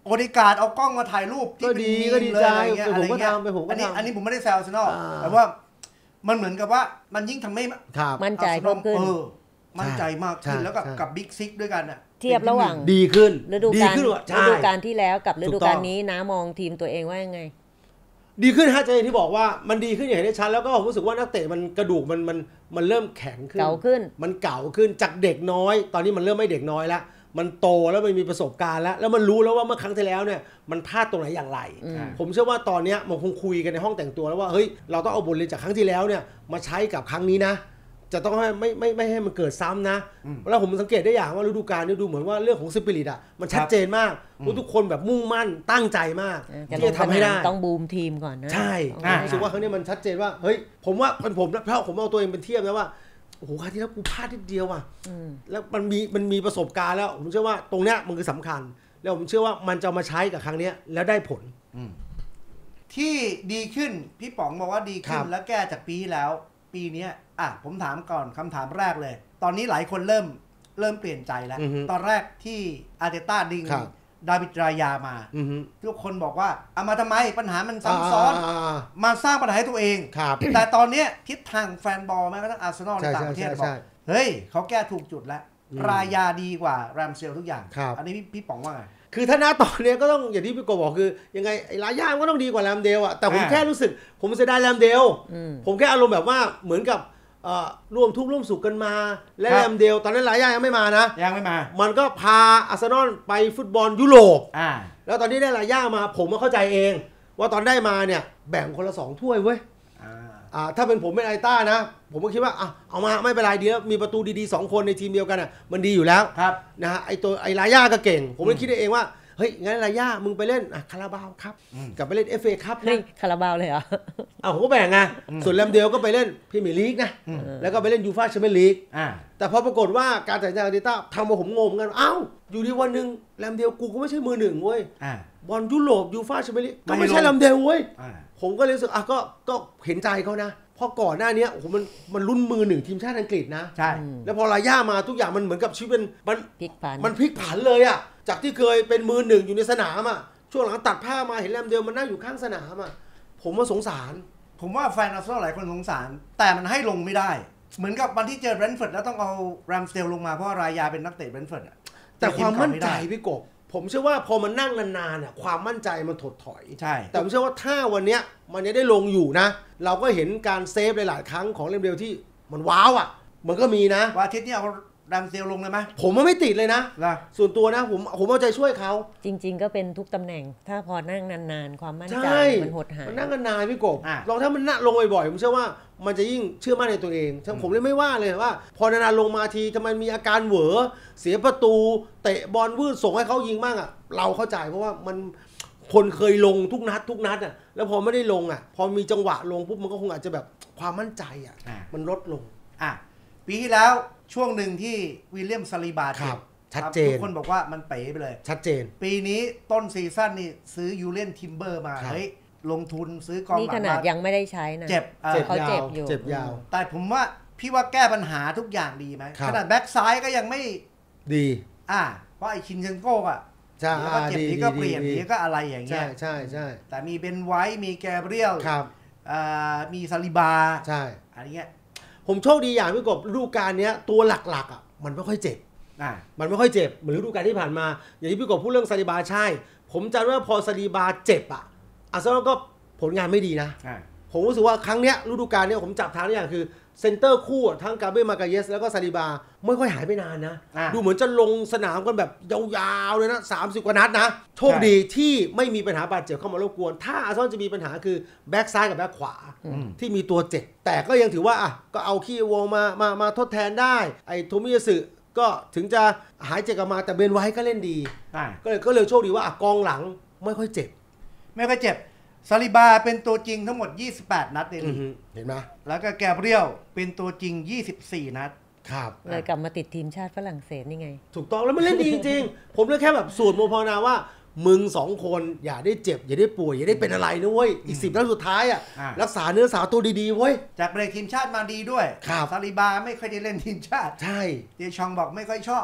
โอดิการ์ดเอากล้องมาถ่ายรูปที่เป็นมีมเลยอะไรเงี้ยอะไรเงี้ยอันนี้ผมไม่ได้แซวอาร์เซนอลแต่ว่ามันเหมือนกับว่ามันยิ่งทำให้มั่นใจเพิ่มขึ้นมั่นใจมากขึ้นแล้วกับบิ๊กซิกด้วยกันอ่ะเทียบระหว่างดีขึ้นฤดูกาลที่แล้วกับฤดูกาลนี้นะมองทีมตัวเองว่ายังไงดีขึ้นฮะเจนที่บอกว่ามันดีขึ้นอย่างเห็นได้ชัดแล้วก็ผมรู้สึกว่านักเตะมันกระดูกมันเริ่มแข็งขึ้นเก่าขึ้นมันเก่าขึ้นจากเด็กน้อยตอนนี้มันเริ่มไม่เด็กน้อยแล้วมันโตแล้วมันมีประสบการณ์แล้วมันรู้แล้วว่าเมื่อครั้งที่แล้วเนี่ยมันพลาดตรงไหนอย่างไรผมเชื่อว่าตอนนี้มันคงคุยกันในห้องแต่งตัวแล้วว่าเฮ้ยเราต้องเอาบทเรียนจากครั้งที่แล้วเนี่ยมาใช้กับครั้งนี้นะจะต้องให้ไม่ให้มันเกิดซ้ำนะแล้วผมสังเกตได้อย่างว่าฤดูกาลนี้ดูเหมือนว่าเรื่องของสปิริตอ่ะมันชัดเจนมากทุกคนแบบมุ่งมั่นตั้งใจมากที่จะทำให้ได้ต้องบูมทีมก่อนนะใช่รู้สึกว่าครั้งนี้มันชัดเจนว่าเฮ้ยผมว่าผมเพราะผมเอาตัวเองเป็นเทียบนะว่าโอ้โหครั้งที่แล้วกูพลาดนิดเดียวอ่ะแล้วมันมีประสบการณ์แล้วผมเชื่อว่าตรงเนี้ยมันคือสำคัญแล้วผมเชื่อว่ามันจะมาใช้กับครั้งนี้แล้วได้ผลที่ดีขึ้นพี่ป๋องบอกว่าดีขึ้นแล้วแก้จากปีแล้วปีนี้ผมถามก่อนคำถามแรกเลยตอนนี้หลายคนเริ่มเปลี่ยนใจแล้วตอนแรกที่อาร์เตต้าดึงดาวิดรายามาทุกคนบอกว่าเอามาทำไมปัญหามันซ้ำซ้อนมาสร้างปัญหาให้ตัวเองแต่ตอนนี้ทิศทางแฟนบอลแม้กระทั่งอาร์เซนอลในต่างประเทศบอกเฮ้ยเขาแก้ถูกจุดแล้วรายาดีกว่าแรมเซลทุกอย่างอันนี้พี่ป๋องว่าไงคือถ้าหน้าตอนนี้ก็ต้องอย่างที่พี่โกบอกคือยังไงไอ้รายาก็ต้องดีกว่าแรมเดลอะแต่ผมแค่รู้สึกผมเสียดายแรมเดลผมแค่อารมณ์แบบว่าเหมือนกับร่วมทุกข์ร่วมสุขกันมาและแรมเดลตอนนั้นรายายังไม่มานะยังไม่มามันก็พาอาร์เซนอลไปฟุตบอลยุโรปแล้วตอนนี้ได้รายามาผมมาเข้าใจเองว่าตอนได้มาเนี่ยแบ่งคนละ2ถ้วยเว้ยถ้าเป็นผมเป็นไอต้านะผมก็คิดว่าเอามาไม่เป็นไรดีแล้วมีประตูดีๆ2คนในทีมเดียวกันมันดีอยู่แล้วนะฮะไอรายาก็เก่งผมเลยคิดเองว่าเฮ้ยงั้นรายามึงไปเล่นคาราบาวครับกลับไปเล่น FA ครับนะคาราบาวเลยเหรอผมก็แบ่งไงส่วนแรมเดลก็ไปเล่นพรีเมียร์ลีกนะแล้วก็ไปเล่นยูฟ่าแชมเปี้ยนลีกแต่พอปรากฏว่าการตัดสินใจของอาร์เตต้าทำมาผมงงกันอยู่ดีวันนึงแรมเดลกูก็ไม่ใช่มือหนึ่งเว้ยบอลยุโรปยูฟ่าแชมเปี้ยนลีกก็ไม่ใช่แรมเดลเว้ยผมก็เลยรู้สึกก็เห็นใจเขานะเพราะก่อนหน้านี้โอ้โหมันรุ่นมือหนึ่งทีมชาติอังกฤษนะใช่แล้วพอรายามาทุกอย่างมันเหมือนกับชีวิตมันพลิกผันมันพลิกผันเลยอ่ะจากที่เคยเป็นมือหนึ่งอยู่ในสนามอ่ะช่วงหลังตัดผ้ามาเห็นแรมเดลมันนั่งอยู่ข้างสนามอ่ะผมว่าสงสารผมว่าแฟนอาร์เซนอลหลายคนสงสารแต่มันให้ลงไม่ได้เหมือนกับวันที่เจอแบรนท์ฟอร์ดแล้วต้องเอาแรมสเดลลงมาเพราะรายาเป็นนักเตะแบรนท์ฟอร์ดแต่ความมั่นใจพี่กบผมเชื่อว่าพอมันนั่งนานๆเนี่ยความมั่นใจมันถดถอยใช่แต่ผมเชื่อว่าถ้าวันเนี้ยมันจะได้ลงอยู่นะเราก็เห็นการเซฟหลายๆครั้งของแรมเดลที่มันว้าวอ่ะมันก็มีนะว่าอาทิตย์นี้เอาแรมเซลลงเลยไหมผมไม่ติดเลยนะส่วนตัวนะผมเอาใจช่วยเขาจริงๆก็เป็นทุกตำแหน่งถ้าพอนั่งนานๆความมั่นใจมันหดหายมันนั่งนานๆพี่กบลองถ้ามันนั่งลงบ่อยๆผมเชื่อว่ามันจะยิ่งเชื่อมั่นในตัวเองผมเลยไม่ว่าเลยว่าพอนานๆลงมาทีทำไมมีอาการเหวอเสียประตูเตะบอลวืดส่งให้เขายิงบ้างอ่ะเราเข้าใจเพราะว่ามันคนเคยลงทุกนัดอ่ะแล้วพอไม่ได้ลงอ่ะพอมีจังหวะลงปุ๊บมันก็คงอาจจะแบบความมั่นใจอ่ะมันลดลงปีที่แล้วช่วงหนึ่งที่วิลเลียมซาลิบาชัดเจนทุกคนบอกว่ามันเป๋ไปเลยชัดเจนปีนี้ต้นซีซั่นนี่ซื้อยูเลียนทิมเบอร์มาเฮ้ยลงทุนซื้อกองหลังนี่ขนาดยังไม่ได้ใช้นะเจ็บเขาเจ็บอยู่เจ็บยาวแต่ผมว่าพี่ว่าแก้ปัญหาทุกอย่างดีไหมขนาดแบ็กซ้ายก็ยังไม่ดีเพราะไอ้ชินเชนโก้แล้วก็เจ็บนี้ก็เปลี่ยนนี้ก็อะไรอย่างเงี้ยใช่แต่มีเบนไวท์มีแกเบรียลมีซาลิบาใช่อะไรเงี้ยผมโชคดีอย่างพี่กบฤดูกาลนี้ตัวหลักๆมันไม่ค่อยเจ็บมันไม่ค่อยเจ็บเหมือนฤดูกาลที่ผ่านมาอย่างที่พี่กบพูดเรื่องซาลิบาใช่ผมจำว่าพอซาลิบาเจ็บอาร์เซนอลก็ผลงานไม่ดีนะผมรู้สึกว่าครั้งเนี้ยฤดูกาลนี้ผมจับทางได้อย่างคือเซนเตอร์คู่ทั้งกาเบรียลมาร์กาเยสแล้วก็ซาลิบาไม่ค่อยหายไปนานนะดูเหมือนจะลงสนามกันแบบยาวๆเลยนะ30 กว่านัดนะโชคดีที่ไม่มีปัญหาบาดเจ็บเข้ามารบกวนถ้าอาร์เซนอลจะมีปัญหาคือแบ็กซ้ายกับแบ็กขวาที่มีตัวเจ็บแต่ก็ยังถือว่าก็เอาคีโวมาทดแทนได้ไอ้โทมิยาสึก็ถึงจะหายเจ็บกลับมาแต่เบนไวท์ก็เล่นดีก็เลยโชคดีว่ากองหลังไม่ค่อยเจ็บซาลิบาเป็นตัวจริงทั้งหมด28นัดในลีกเห็นไหมแล้วก็แกเบรียลเป็นตัวจริง24นัดครับเลยกลับมาติดทีมชาติฝรั่งเศสนี่ไงถูกต้องแล้วมันเล่นดีจริงๆผมเลยแค่แบบสูตรโมพนาว่ามึง2คนอย่าได้เจ็บอย่าได้ป่วยอย่าได้เป็นอะไรนะเว้ยอีก10นัดสุดท้ายรักษาเนื้อสาวตัวดีๆเว้ยจากเบรกทีมชาติมาดีด้วยซาลิบาไม่ค่อยได้เล่นทีมชาติใช่เดชองบอกไม่ค่อยชอบ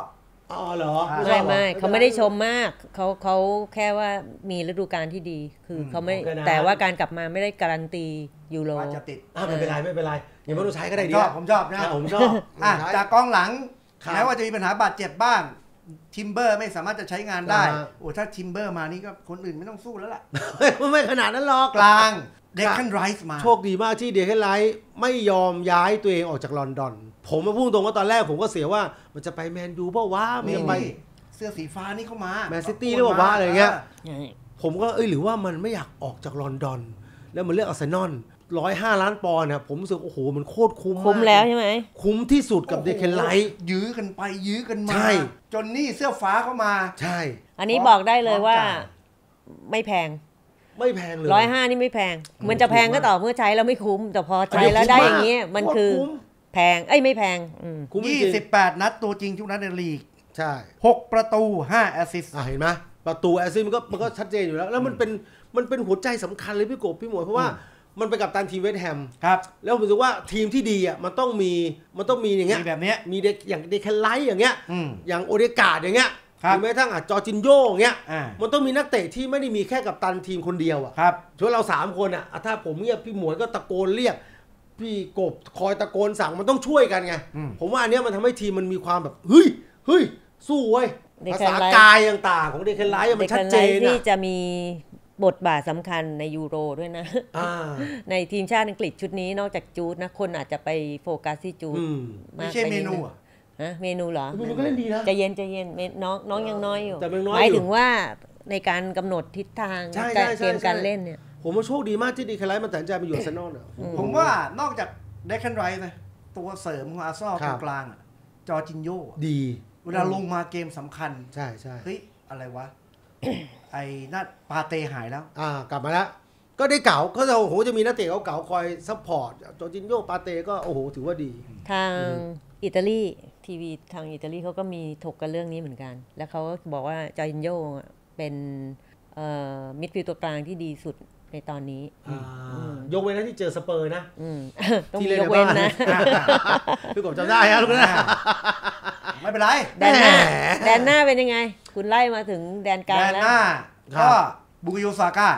อ๋อเหรอไม่เขาไม่ได้ชมมากเขาแค่ว่ามีฤดูกาลที่ดีคือเขาไม่แต่ว่าการกลับมาไม่ได้การันตียูโรจะติดไม่เป็นไรอย่างไม่ต้องใช้ก็ได้ดีผมชอบนะผมชอบจากกองหลังแม้ว่าจะมีปัญหาบาดเจ็บบ้างทิมเบอร์ไม่สามารถจะใช้งานได้โอ้ถ้าทิมเบอร์มานี่ก็คนอื่นไม่ต้องสู้แล้วล่ะไม่ขนาดนั้นหรอกกลางเดคันไรส์มาโชคดีมากที่เดคันไรส์ไม่ยอมย้ายตัวเองออกจากลอนดอนผมมาพูดตรงว่าตอนแรกผมก็เสียว่ามันจะไปแมนยูเปล่าวะมันจะไปเสื้อสีฟ้านี่เข้ามาแมนซิตี้หรือเปล่าวะอะไรเงี้ยผมก็หรือว่ามันไม่อยากออกจากลอนดอนแล้วมันเลือกอาร์เซนอล105 ล้านปอนด์นะผมรู้สึกโอ้โหมันโคตรคุ้มแล้วใช่ไหมคุ้มที่สุดกับเดคันไรส์ยื้อกันไปยื้อกันมาจนนี่เสื้อฟ้าเข้ามาใช่อันนี้บอกได้เลยว่าไม่แพงเลย105นี่ไม่แพงมันจะแพงก็ต่อเมื่อใช้แล้วไม่คุ้มแต่พอใช้แล้วได้อย่างเงี้ยมันคือแพงไม่แพง 28 นัดตัวจริงทุกนัดในลีกใช่ 6 ประตู5 แอสซิสต์เห็นไหมประตูแอสซิสต์มันก็ชัดเจนอยู่แล้วมันเป็นหัวใจสำคัญเลยพี่กบพี่หมวยเพราะว่ามันไปกับตันทีมเวสต์แฮมครับแล้วผมรู้สึกว่าทีมที่ดีอ่ะมันต้องมีอย่างเงี้ยแบบเนี้ยมีอย่างเดคันไลท์อย่างเงี้ยอย่างโอเดการ์ดอย่างเงี้ยหรือแม้กระทั่งจอร์จินโญ่อย่างเงี้ยมันต้องมีนักเตะที่ไม่ได้มีแค่กับตันทีมคนเดียวอ่ะครับช่วยเรา3คนอ่ะถ้าผมเงียบพี่หมวยก็ตะโกนเรียกพี่กบคอยตะโกนสั่งมันต้องช่วยกันไงผมว่าอันเนี้ยมันทำให้ทีมมันมีความแบบเฮ้ยสู้เว้ยภาษากายต่างๆของเดคันไลท์มันชัดเจนที่จะมีบทบาทสำคัญในยูโรด้วยนะในทีมชาติอังกฤษชุดนี้นอกจากจูดนะคนอาจจะไปโฟกัสที่จูดไม่ใช่เมนูเมนูเหรอเมนูก็เล่นดีนะใจเย็นน้องยังน้อยอยู่หมายถึงว่าในการกำหนดทิศทางเกมการเล่นเนี่ยผมว่าโชคดีมากที่ดีแคลร์มันตัดใจไปอยู่อาร์เซนอลเนี่ยผมว่านอกจากเดคันไรส์นะตัวเสริมของอาร์เซนอลตรงกลางจอร์จินโญ่ดีเวลาลงมาเกมสำคัญใช่เฮ้ยอะไรวะไอ้นั่นปาเต้หายแล้วกลับมาแล้วก็ได้เก่าก็จะโอ้โหจะมีนักเตะเก่าคอยซัพพอร์ตจอร์จินโญ่ปาเต้ก็โอ้โหถือว่าดีทางอิตาลีทีวีทางอิตาลีเขาก็มีถกกันเรื่องนี้เหมือนกันแล้วเขาก็บอกว่าจอร์จินโญ่เป็นมิดฟิลด์ตัวกลางที่ดีสุดในตอนนี้ยกเว้นนะที่เจอสเปอร์นะต้องยกเว้นนะพี่กบจำได้ฮะลูกนะไม่เป็นไรแดนหน้าเป็นยังไงคุณไล่มาถึงแดนกลางแล้วแดนหน้าก็บุกโยซาก้า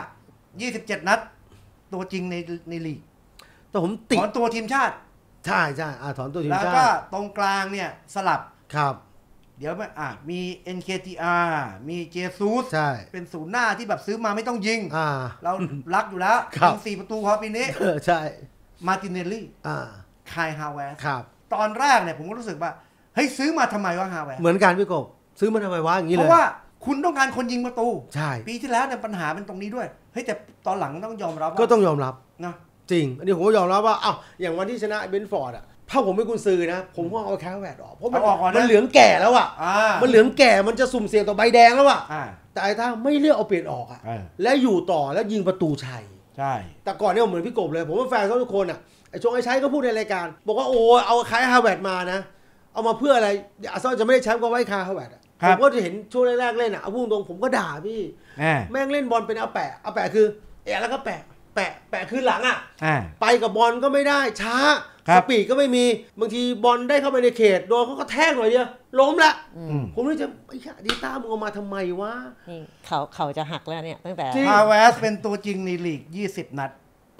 27 นัดตัวจริงในลีกแต่ผมติดถอนตัวทีมชาติใช่ถอนตัวทีมชาติแล้วก็ตรงกลางเนี่ยสลับครับเดี๋ยวมี NKTR มีเจซูสเป็นศูนย์หน้าที่แบบซื้อมาไม่ต้องยิงเรารักอยู่แล้วยิง4 ประตูพอปีนี้ใช่มาติเนลลี่คายฮาวเวสครับตอนแรกเนี่ยผมก็รู้สึกว่าเฮ้ยซื้อมาทำไมวะฮาวเวสเหมือนกันพี่กบซื้อมาทำไมวะอย่างนี้เลยเพราะว่าคุณต้องการคนยิงประตูใช่ปีที่แล้วเนี่ยปัญหาเป็นตรงนี้ด้วยเฮ้ยแต่ตอนหลังต้องยอมรับก็ต้องยอมรับนะจริงอันนี้ผมก็ยอมรับว่าอย่างวันที่ชนะเบนฟอร์ดถ้าผมเป็นกุนซือนะผมก็เอาแคร์แวดออกเพราะมันเหลืองแก่แล้วมันเหลืองแก่มันจะสุ่มเสี่ยงต่อใบแดงแล้วแต่ถ้าไม่เลือกเอาเปลี่ยนออกแล้วอยู่ต่อแล้วยิงประตูชัยใช่แต่ก่อนเนี่ยเหมือนพี่กบเลยผมว่าแฟนทุกคนไอ้ชงไอ้ใช้ก็พูดในรายการบอกว่าโอ้เอาคายฮาวเวิร์ดมานะเอามาเพื่ออะไรอาร์เซนอลจะไม่ได้แชมป์ก็ไว้คายฮาวเวิร์ดผมก็จะเห็นช่วงแรกๆเล่นเอาพูดตรงผมก็ด่าพี่แม่งเล่นบอลเป็นเอาแปะคือแล้วก็แปะคือหลังไปกับบอลก็ไม่ได้ช้าสปีดก็ไม่มีบางทีบอลได้เข้าไปในเขตโดนเขาก็แทงหน่อยเดียวล้มละผมเลยจะดีต้ามึงเอามาทำไมวะนี่เขาจะหักแล้วเนี่ยตั้งแต่ฮาวเวสเป็นตัวจริงในลีก20 นัด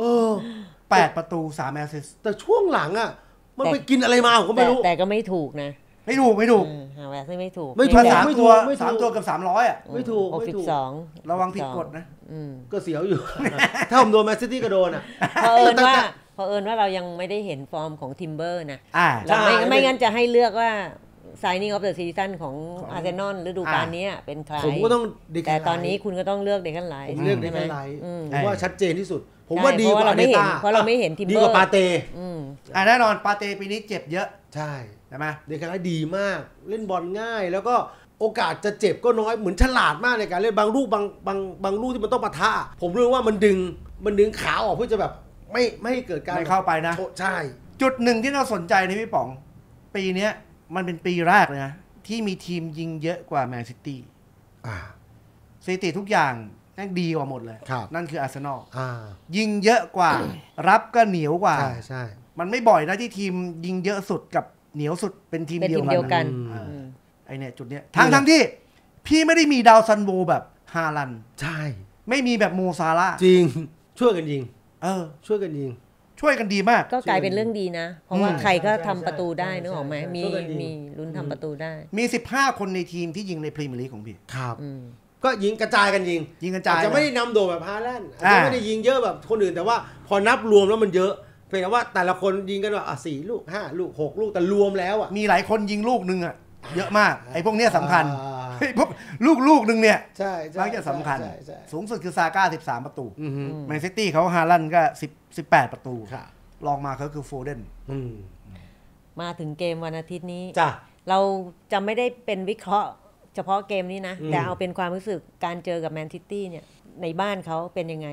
8 ประตู3 แอสซิสต์แต่ช่วงหลังมันไปกินอะไรมาผมก็ไม่รู้แต่ก็ไม่ถูกนะไม่ถูกฮาวเวสไม่ถูก 3 ตัวกับ300 ไม่ถูก 62 ระวังผิดกฎนะก็เสียวอยู่ถ้าผมโดนแมนซิตี้ก็โดนเพราะเอิญว่าเรายังไม่ได้เห็นฟอร์มของทิมเบอร์นะเราไม่งั้นจะให้เลือกว่า signing of the season ของอาร์เซนอลฤดูกาลนี้เป็นใครผมก็ต้องแต่ตอนนี้คุณก็ต้องเลือกเดคันไลท์ผมเลือกเดคันไลท์ผมว่าชัดเจนที่สุดผมว่าดีกว่าเพราะเราไม่เห็นทิมเบอร์ดีกว่าปาเต้แน่นอนปาเต้ปีนี้เจ็บเยอะใช่ไหมเดคันไลท์ดีมากเล่นบอลง่ายแล้วก็โอกาสจะเจ็บก็น้อยเหมือนฉลาดมากในการเล่นบางลูกบางลูกที่มันต้องปะทะผมรู้ว่ามันดึงขาออกเพื่อจะแบบไม่ให้เกิดการไม่เข้าไปนะใช่จุดหนึ่งที่เราสนใจในพี่ป๋องปีนี้มันเป็นปีแรกเลยนะที่มีทีมยิงเยอะกว่าแมนซิตี้สถิติทุกอย่างนั่นดีกว่าหมดเลยนั่นคืออาร์เซนอลยิงเยอะกว่ารับก็เหนียวกว่าใช่มันไม่บ่อยนะที่ทีมยิงเยอะสุดกับเหนียวสุดเป็นทีมเดียวกันเนี่ยจุดเนี้ยทั้งที่พี่ไม่ได้มีดาวซันโวแบบฮาลันใช่ไม่มีแบบโมซาร่าจริงช่วยกันยิงช่วยกันยิงช่วยกันดีมากก็กลายเป็นเรื่องดีนะเพราะว่าใครก็ทำประตูได้นึกออกไหมมีลุ้นทำประตูได้มี15คนในทีมที่ยิงในพรีเมียร์ลีกของพี่ครับก็ยิงกระจายกันยิงกระจายจะไม่ได้นำโดดแบบฮาแลนด์จะไม่ได้ยิงเยอะแบบคนอื่นแต่ว่าพอนับรวมแล้วมันเยอะเพียงแต่ว่าแต่ละคนยิงกันว่า4 ลูก5 ลูก6 ลูกแต่รวมแล้วอ่ะมีหลายคนยิงลูกนึงอ่ะเยอะมากไอ้พวกเนี้ยสำคัญพวกลูกนึงเนี่ยใช่มักจะสำคัญสูงสุดคือซาก้า13ประตูแมนซิตี้เขาฮาลันด์ก็18ประตูลองมาเขาคือโฟเดนมาถึงเกมวันอาทิตย์นี้จ้ะเราจะไม่ได้เป็นวิเคราะห์เฉพาะเกมนี้นะแต่เอาเป็นความรู้สึกการเจอกับแมนซิตี้เนี่ยในบ้านเขาเป็นยังไง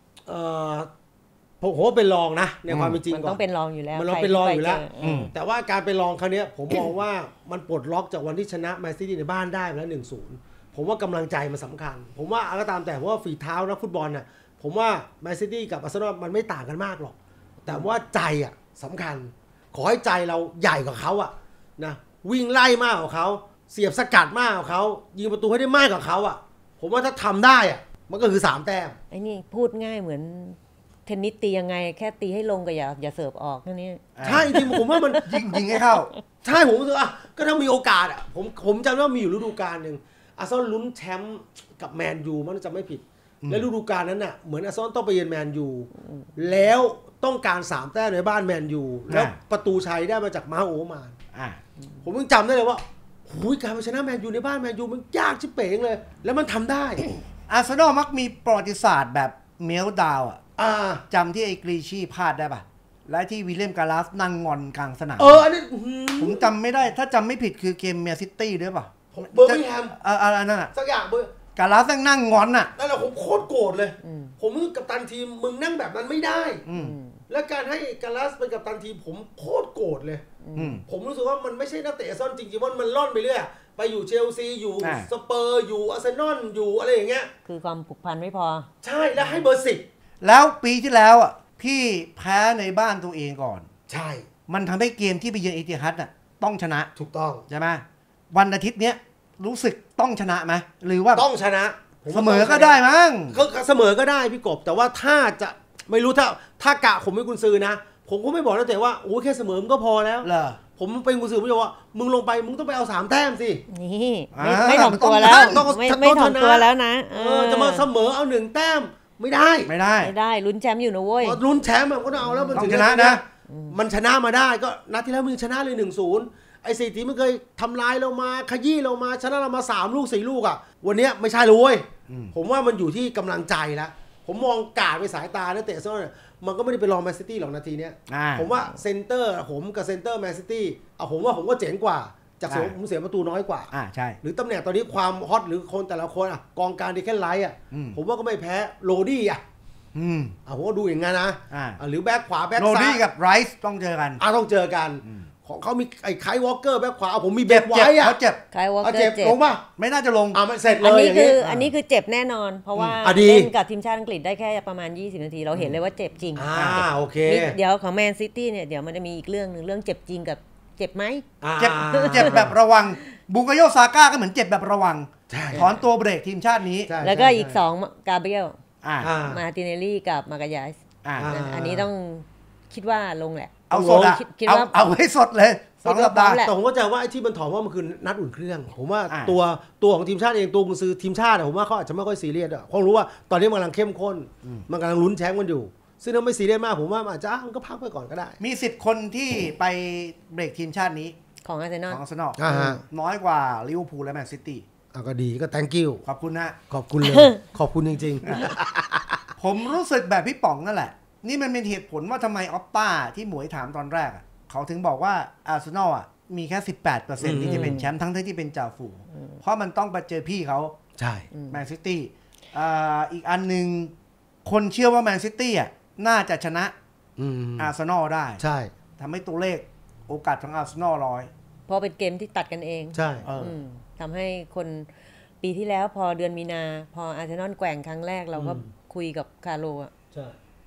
ผมว่าเป็นรองนะในความเป็นจริงมันต้องเป็นรองอยู่แล้วมันเป็นรองอยู่แล้วแต่ว่าการเป็นรองครั้งนี้ผมมองว่ามันปลดล็อกจากวันที่ชนะแมนซิตี้ในบ้านได้แล้ว 1-0 ผมว่ากำลังใจมันสำคัญผมว่าก็ตามแต่ว่าฝีเท้านักฟุตบอลน่ะผมว่าแมนซิตี้กับอาร์เซนอลมันไม่ต่างกันมากหรอกแต่ว่าใจอ่ะสำคัญขอให้ใจเราใหญ่กว่าเขาอ่ะนะวิ่งไล่มากกว่าเขาเสียบสกัดมากกว่าเขายิงประตูให้ได้มากกว่าเขาอ่ะผมว่าถ้าทำได้อ่ะมันก็คือ3 แต้มไอ้นี่พูดง่ายเหมือนเทนนิสตียังไงแค่ตีให้ลงก็อย่าเสิร์ฟออกแค่นี้ใช่จริงผมว่ามันยิงให้เข้าใช่ผมรู้สึกก็ถ้ามีโอกาสอ่ะผมจำได้ว่ามีอยู่ฤดูกาลนึงอาร์เซนอลลุ้นแชมป์กับแมนยูมันจะไม่ผิดและฤดูกาลนั้นน่ะเหมือนอาร์เซนอลต้องไปเยือนแมนยูแล้วต้องการ3 แต้มในบ้านแมนยูแล้วประตูชัยได้มาจากมาโอมานผมยังจำได้เลยว่าการชนะแมนยูในบ้านแมนยูมันยากชิบเป๋งเลยแล้วมันทำได้อาร์เซนอลมักมีประวัติศาสตร์แบบเมลดาวอ่ะจำที่ไอ้กรีชี่พลาดได้ป่ะและที่วิลเลียมกาลาสนั่งงอนกลางสนามอันนี้ผมจำไม่ได้ถ้าจำไม่ผิดคือเกมแมนซิตี้ด้วยป่ะเบอร์มิงแฮมนั่นอ่ะสักอย่างเบอร์กาลาสนั่งงอนอ่ะนั่นแหละผมโคตรโกรธเลยผมรู้กัปตันทีมมึงนั่งแบบนั้นไม่ได้และการให้กาลาสเป็นกัปตันทีมผมโคตรโกรธเลยผมรู้สึกว่ามันไม่ใช่นักเตะซ่อนจริงๆว่ามันล่อนไปเรื่อยไปอยู่เชลซีอยู่สเปอร์อยู่อาร์เซนอลอยู่อะไรอย่างเงี้ยคือความผูกพันไม่พอใช่แล้วให้เบอร์10 แล้วปีที่แล้วอ่ะพี่แพ้ในบ้านตัวเองก่อนใช่มันทำให้เกมที่ไปเยือนเอติฮัดน่ะต้องชนะถูกต้องใช่ไหมวันอาทิตย์เนี้ยรู้สึกต้องชนะไหมหรือว่าต้องชนะเสมอก็ได้มั้งก็เสมอก็ได้พี่กบแต่ว่าถ้าจะไม่รู้ถ้ากะผมเป็นกุนซือนะผมก็ไม่บอกแล้วแต่ว่าโอ้แค่เสมอมันก็พอแล้วผมเป็นกุนซือผมจะว่ามึงลงไปมึงต้องไปเอา3 แต้มสินี่ไม่ถ่อมตัวแล้วไม่ถ่อมตัวแล้วนะจะมาเสมอเอา1 แต้มไม่ได้ลุ้นแชมป์อยู่นะเว้ยลุ้นแชมป์มันก็ต้องเอาแล้วมันถึงชนะนะมันชนะมาได้ก็นัดที่แล้วมึงชนะเลย 1-0 ไอ้4 ทีมไม่เคยทำลายเรามาขยี้เรามาชนะเรามา3 ลูก 4 ลูกอ่ะวันนี้ไม่ใช่เลยผมว่ามันอยู่ที่กำลังใจแล้วผมมองกาดไปสายตานักเตะซ่อนมันก็ไม่ได้ไปรองแมนซิตี้หรอกนาทีเนี้ยผมว่าเซนเตอร์ผมกับเซนเตอร์แมนซิตี้ผมว่าผมก็เจ๋งกว่าจากผมเสียประตูน้อยกว่าใช่หรือตำแหน่งตอนนี้ความฮอตหรือคนแต่ละคนกองการดีแค่ไลท์ผมว่าก็ไม่แพ้โรดี้ผมก็ดูอย่างงั้นนะหรือแบ็คขวาแบ็คซ้ายโรดี้กับไรซ์ต้องเจอกันต้องเจอกันของเขามีไอ้ไคล์วอลเกอร์แบ็คขวาผมมีเบ็บไว้เขาเจ็บไคล์วอลเกอร์เจ็บลงป่ะไม่น่าจะลงมันเสร็จเลยอันนี้คือเจ็บแน่นอนเพราะว่าเล่นกับทีมชาติอังกฤษได้แค่ประมาณ20 นาทีเราเห็นเลยว่าเจ็บจริงโอเคเดี๋ยวของแมนซิตี้เนี่ยเดี๋ยวมันจะมีอีกเรื่องนึงเรื่องเจ็บจริงกับเจ็บไหมเจ็บแบบระวังบุกโยซาก้าก็เหมือนเจ็บแบบระวังถอนตัวเบรกทีมชาตินี้แล้วก็อีก2กาเบรียลมาติเนลลี่กับมากายาสอันนี้ต้องคิดว่าลงแหละเอาสดเอาให้สดเลย2 สัปดาห์แต่ผมก็จะว่าไอ้ที่มันถอนว่ามันคือนัดอุ่นเครื่องผมว่าตัวของทีมชาติเองตัวกุนซือทีมชาติผมว่าเขาอาจจะไม่ค่อยซีเรียสเพราะรู้ว่าตอนนี้มันกำลังเข้มข้นมันกำลังลุ้นแชมป์กันอยู่ซึ่งถ้าไม่ซีเรียสมากผมว่าอาจจะมันก็พักไปก่อนก็ได้มี10 คนที่ไปเบรกทีมชาตินี้ของอาร์เซนอลน้อยกว่าลิเวอร์พูลและแมนซิตี้ก็ดีก็ thank you ขอบคุณนะขอบคุณเลยขอบคุณจริงๆผมรู้สึกแบบพี่ป๋องนั่นแหละนี่มันเป็นเหตุผลว่าทำไมออปป้าที่หมวยถามตอนแรกเขาถึงบอกว่าอาร์เซนอลมีแค่ 18% ที่จะเป็นแชมป์ทั้งที่เป็นจ่าฝูงเพราะมันต้องไปเจอพี่เขาใช่แมนซิตี้อีกอันนึงคนเชื่อว่าแมนซิตี้น่าจะชนะอาร์เซนอลได้ใช่ทำให้ตัวเลขโอกาสของอาร์เซนอล100 เพราะเป็นเกมที่ตัดกันเองใช่ทำให้คนปีที่แล้วพอเดือนมีนาพออาร์เซนอลแกว่งครั้งแรกเราก็คุยกับคาร์โลใช่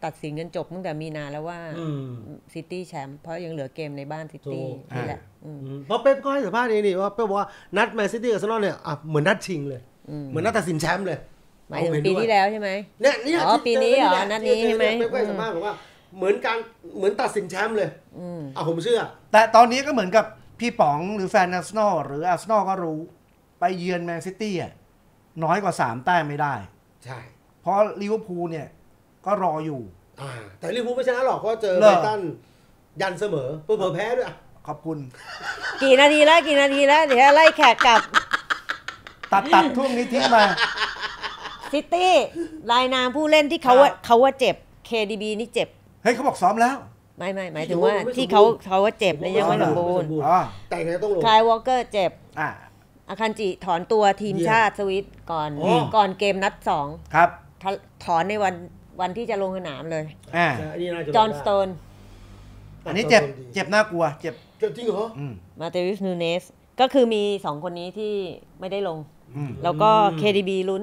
ตัดสินกันจบตั้งแต่มีนาแล้วว่าซิตี้แชมป์เพราะยังเหลือเกมในบ้านซิตี้นี่แหละเพราะเป๊ปก็ให้สัมภาษณ์นี่ว่าเป๊ปบอกว่านัดแมนซิตี้กับอาร์เซนอลเนี่ยเหมือนนัดชิงเลยเหมือนนัดตัดสินแชมป์เลยหมายถึงปีที่แล้วใช่ไหมเนี่ยอ๋อปีนี้เหรอนัดนี้ใช่ไหมเป๊ปก็ให้สัมภาษณ์บอกว่าเหมือนตัดสินแชมป์เลยผมเชื่อแต่ตอนนี้ก็เหมือนกับพี่ป๋องหรือแฟนอาร์เซนอลหรืออาร์เซนอลก็รู้ไปเยือนแมนซิตี้น้อยกว่า3 แต้มไม่ได้ใช่เพราะลิเวอร์พูลเนี่ยก็รออยู่แต่ลิเวอร์พูลไม่ชนะหรอกเพราะเจอไบรตันยันเสมอเพื่อแพ้ด้วยขอบคุณกี่นาทีแล้วเดี๋ยวไล่แขกกลับตัดช่วงนี้ทิ้งมาซิตี้รายนามผู้เล่นที่เขาว่าเจ็บ KDB นี่เจ็บเฮ้ยเขาบอกซ้อมแล้วไม่หมายถึงว่าที่เขาว่าเจ็บและยังไม่สมบูรณ์แต่ไงต้องลงคายวอลเกอร์เจ็บอาคันจิถอนตัวทีมชาติสวิตก่อนเกมนัด2 ครับถอนในวันที่จะลงสนามเลยจอห์นสโตนอันนี้เจ็บน่ากลัวเจ็บจริงเหรอมาเตวิสนูเนสก็คือมี2คนนี้ที่ไม่ได้ลงแล้วก็ KDB ลุ้น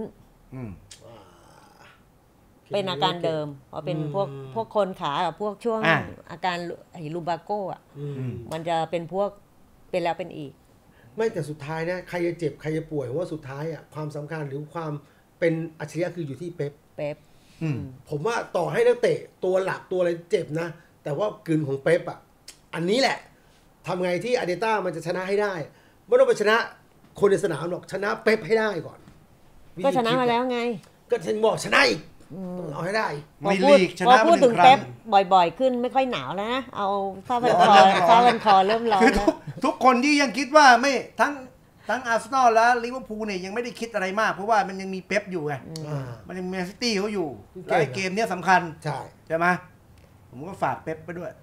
เป็นอาการเดิมเพราะเป็นพวกคนขากับพวกช่วงอาการลูบาโก้มันจะเป็นพวกเป็นแล้วเป็นอีกไม่แต่สุดท้ายนะใครจะเจ็บใครจะป่วยว่าสุดท้ายความสำคัญหรือความเป็นอัจฉริยะคืออยู่ที่เป๊ปผมว่าต่อให้นักเตะตัวหลักตัวอะไรเจ็บนะแต่ว่ากลืนของเป๊ปอันนี้แหละทำไงที่อาร์เตต้ามันจะชนะให้ได้ไม่ต้องไปชนะคนในสนามหรอกชนะเป๊ปให้ได้ก่อนก็ชนะมาแล้วไงก็ฉันบอกชนะอีกเอาให้ได้ไม่ลีกชนะพูดถึงเป๊ปบ่อยๆขึ้นไม่ค่อยหนาวแล้วนะเอาผ้าพันคอเริ่มร้อนแล้วทุกคนที่ยังคิดว่าไม่ทั้งอาร์เซนอลและลิเวอร์พูลเนี่ยยังไม่ได้คิดอะไรมากเพราะว่ามันยังมีเป๊ปอยู่ไงมันยังแมนซิตี้เขาอยู่แล้วเกมนี้สำคัญใช่ไหมผมก็ฝากเป๊ปไปด้วย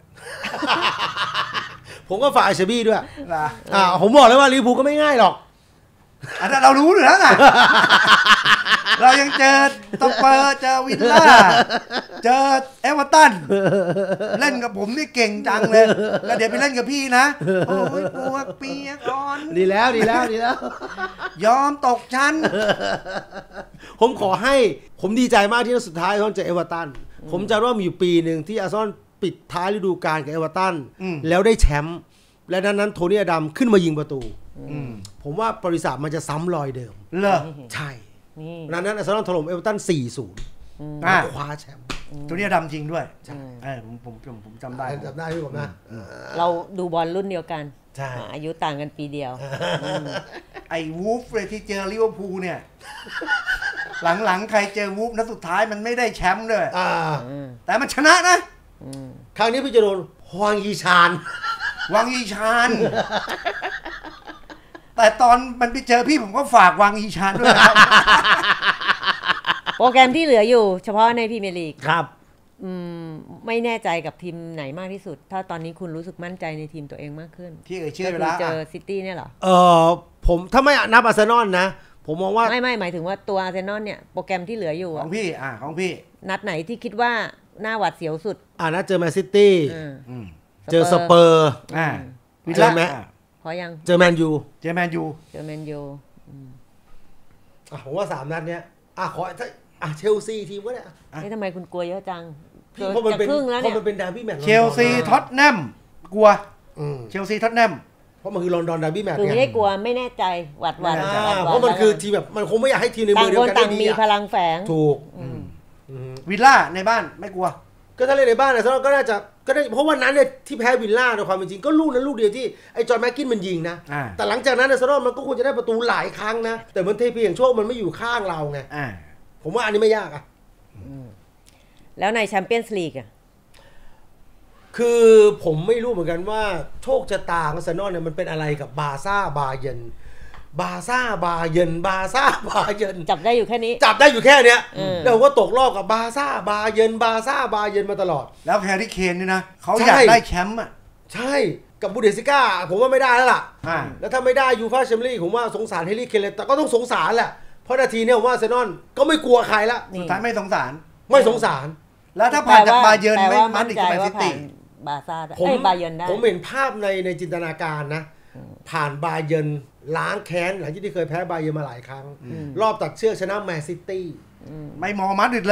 ผมก็ฝากเชบี้ด้วยผมบอกเลยว่าลิเวอร์พูลก็ไม่ง่ายหรอกอันนั้นเรารู้อยู่แล้วไงเรายังเจอสเปอร์เจอวิลล่าเจอเอเวอร์ตันเล่นกับผมนี่เก่งจังเลยแล้วเดี๋ยวไปเล่นกับพี่นะโอ้ยปวกเปียกอ่อนดีแล้วยอมตกชั้นผมขอให้ผมดีใจมากที่สุดท้ายเขาเจอเอเวอร์ตันผมจำว่ามีอยู่ปีหนึ่งที่อาร์เซนอลปิดท้ายฤดูกาลกับเอเวอร์ตันแล้วได้แชมป์และนั้นโทนี่อดัมขึ้นมายิงประตูผมว่าบริษัทมันจะซ้ำรอยเดิมเหรอใช่นั้นอาร์เซนอลถล่มเอเวอร์ตัน 4-0 คว้าแชมป์ตัวนี้ดำจริงด้วยผมจำได้ที่ผมนะเราดูบอลรุ่นเดียวกันอายุต่างกันปีเดียวไอ้วูฟเลยที่เจอลิเวอร์พูลเนี่ยหลังๆใครเจอวูฟนัดสุดท้ายมันไม่ได้แชมป์ด้วยแต่มันชนะนะครั้งนี้พี่จะโดนฮวงยีชานแต่ตอนมันไปเจอพี่ผมก็ฝากวางอีชานด้วยครับโปรแกรมที่เหลืออยู่เฉพาะในพรีเมียร์ลีกครับไม่แน่ใจกับทีมไหนมากที่สุดถ้าตอนนี้คุณรู้สึกมั่นใจในทีมตัวเองมากขึ้นที่เชื่อไปแล้วเจอซิตี้เนี่ยเหรอผมถ้าไม่นับอาร์เซนอลนะผมมองว่าไม่หมายถึงว่าตัวอาร์เซนอลเนี่ยโปรแกรมที่เหลืออยู่ของพี่นัดไหนที่คิดว่าหน้าหวาดเสียวสุดนัดเจอแมนซิตี้เจอสเปอร์เจอแมนพอยังเจอแมนยูผมว่า3นัดเนี้ยขอเชลซีทีมก็ได้ทำไมคุณกลัวเยอะจังเพราะมันเป็นดาร์บี้แมตช์เชลซีท็อตแนมกลัวเชลซีท็อตแนมเพราะมันคือลอนดอนดาร์บี้แมตช์คือไม่ได้กลัวไม่แน่ใจหวัดเพราะมันคือทีมแบบมันคงไม่อยากให้ทีมในมือเดียวกันได้ดีมีพลังแฝงถูกวิลล่าในบ้านไม่กลัวก็ถ้าเล่นในบ้านเนี่ยก็น่าจะเพราะวันนั้นเนี่ยที่แพ้วิลล่าในความเป็นจริงก็ลูกนั้นลูกเดียวที่ไอ้จอห์นแม็กกินมันยิงนะแต่หลังจากนั้นเนี่ยมันก็ควรจะได้ประตูหลายครั้งนะแต่มันเทพีอย่างโชคมันไม่อยู่ข้างเราไงผมว่าอันนี้ไม่ยากแล้วในแชมเปี้ยนส์ลีกคือผมไม่รู้เหมือนกันว่าโชคชะตาของอาร์เซนอลเนี่ยมันเป็นอะไรกับบาซ่าบาเยิร์นจับได้อยู่แค่นี้จับได้อยู่แค่เนี้ยแล้วก็ตกรอบกับบาซ่าบาเยิร์นมาตลอดแล้วแฮร์รี่เคนนี่นะเขาอยากได้แชมป์ใช่กับบูเดสก้าผมว่าไม่ได้แล้วล่ะแล้วถ้าไม่ได้ยูฟ่าแชมเปี้ยนลีกผมว่าสงสารแฮร์รี่เคนเลยแต่ก็ต้องสงสารแหละเพราะนาทีเนี่ยว่าอาร์เซนอลก็ไม่กลัวใครละสุดท้ายไม่สงสารแล้วถ้าผ่านจากบาเยิร์นไม่มันอีกกับแมนซิตี้บาซ่าบาเยิร์นได้ผมเห็นภาพในจินตนาการนะผ่านบาเยิร์นล้างแค้นหลังจากที่เคยแพ้บาเยิร์นมาหลายครั้งรอบตัดเชือกชนะแมนซิตี้ไม่มองมาดริดเลย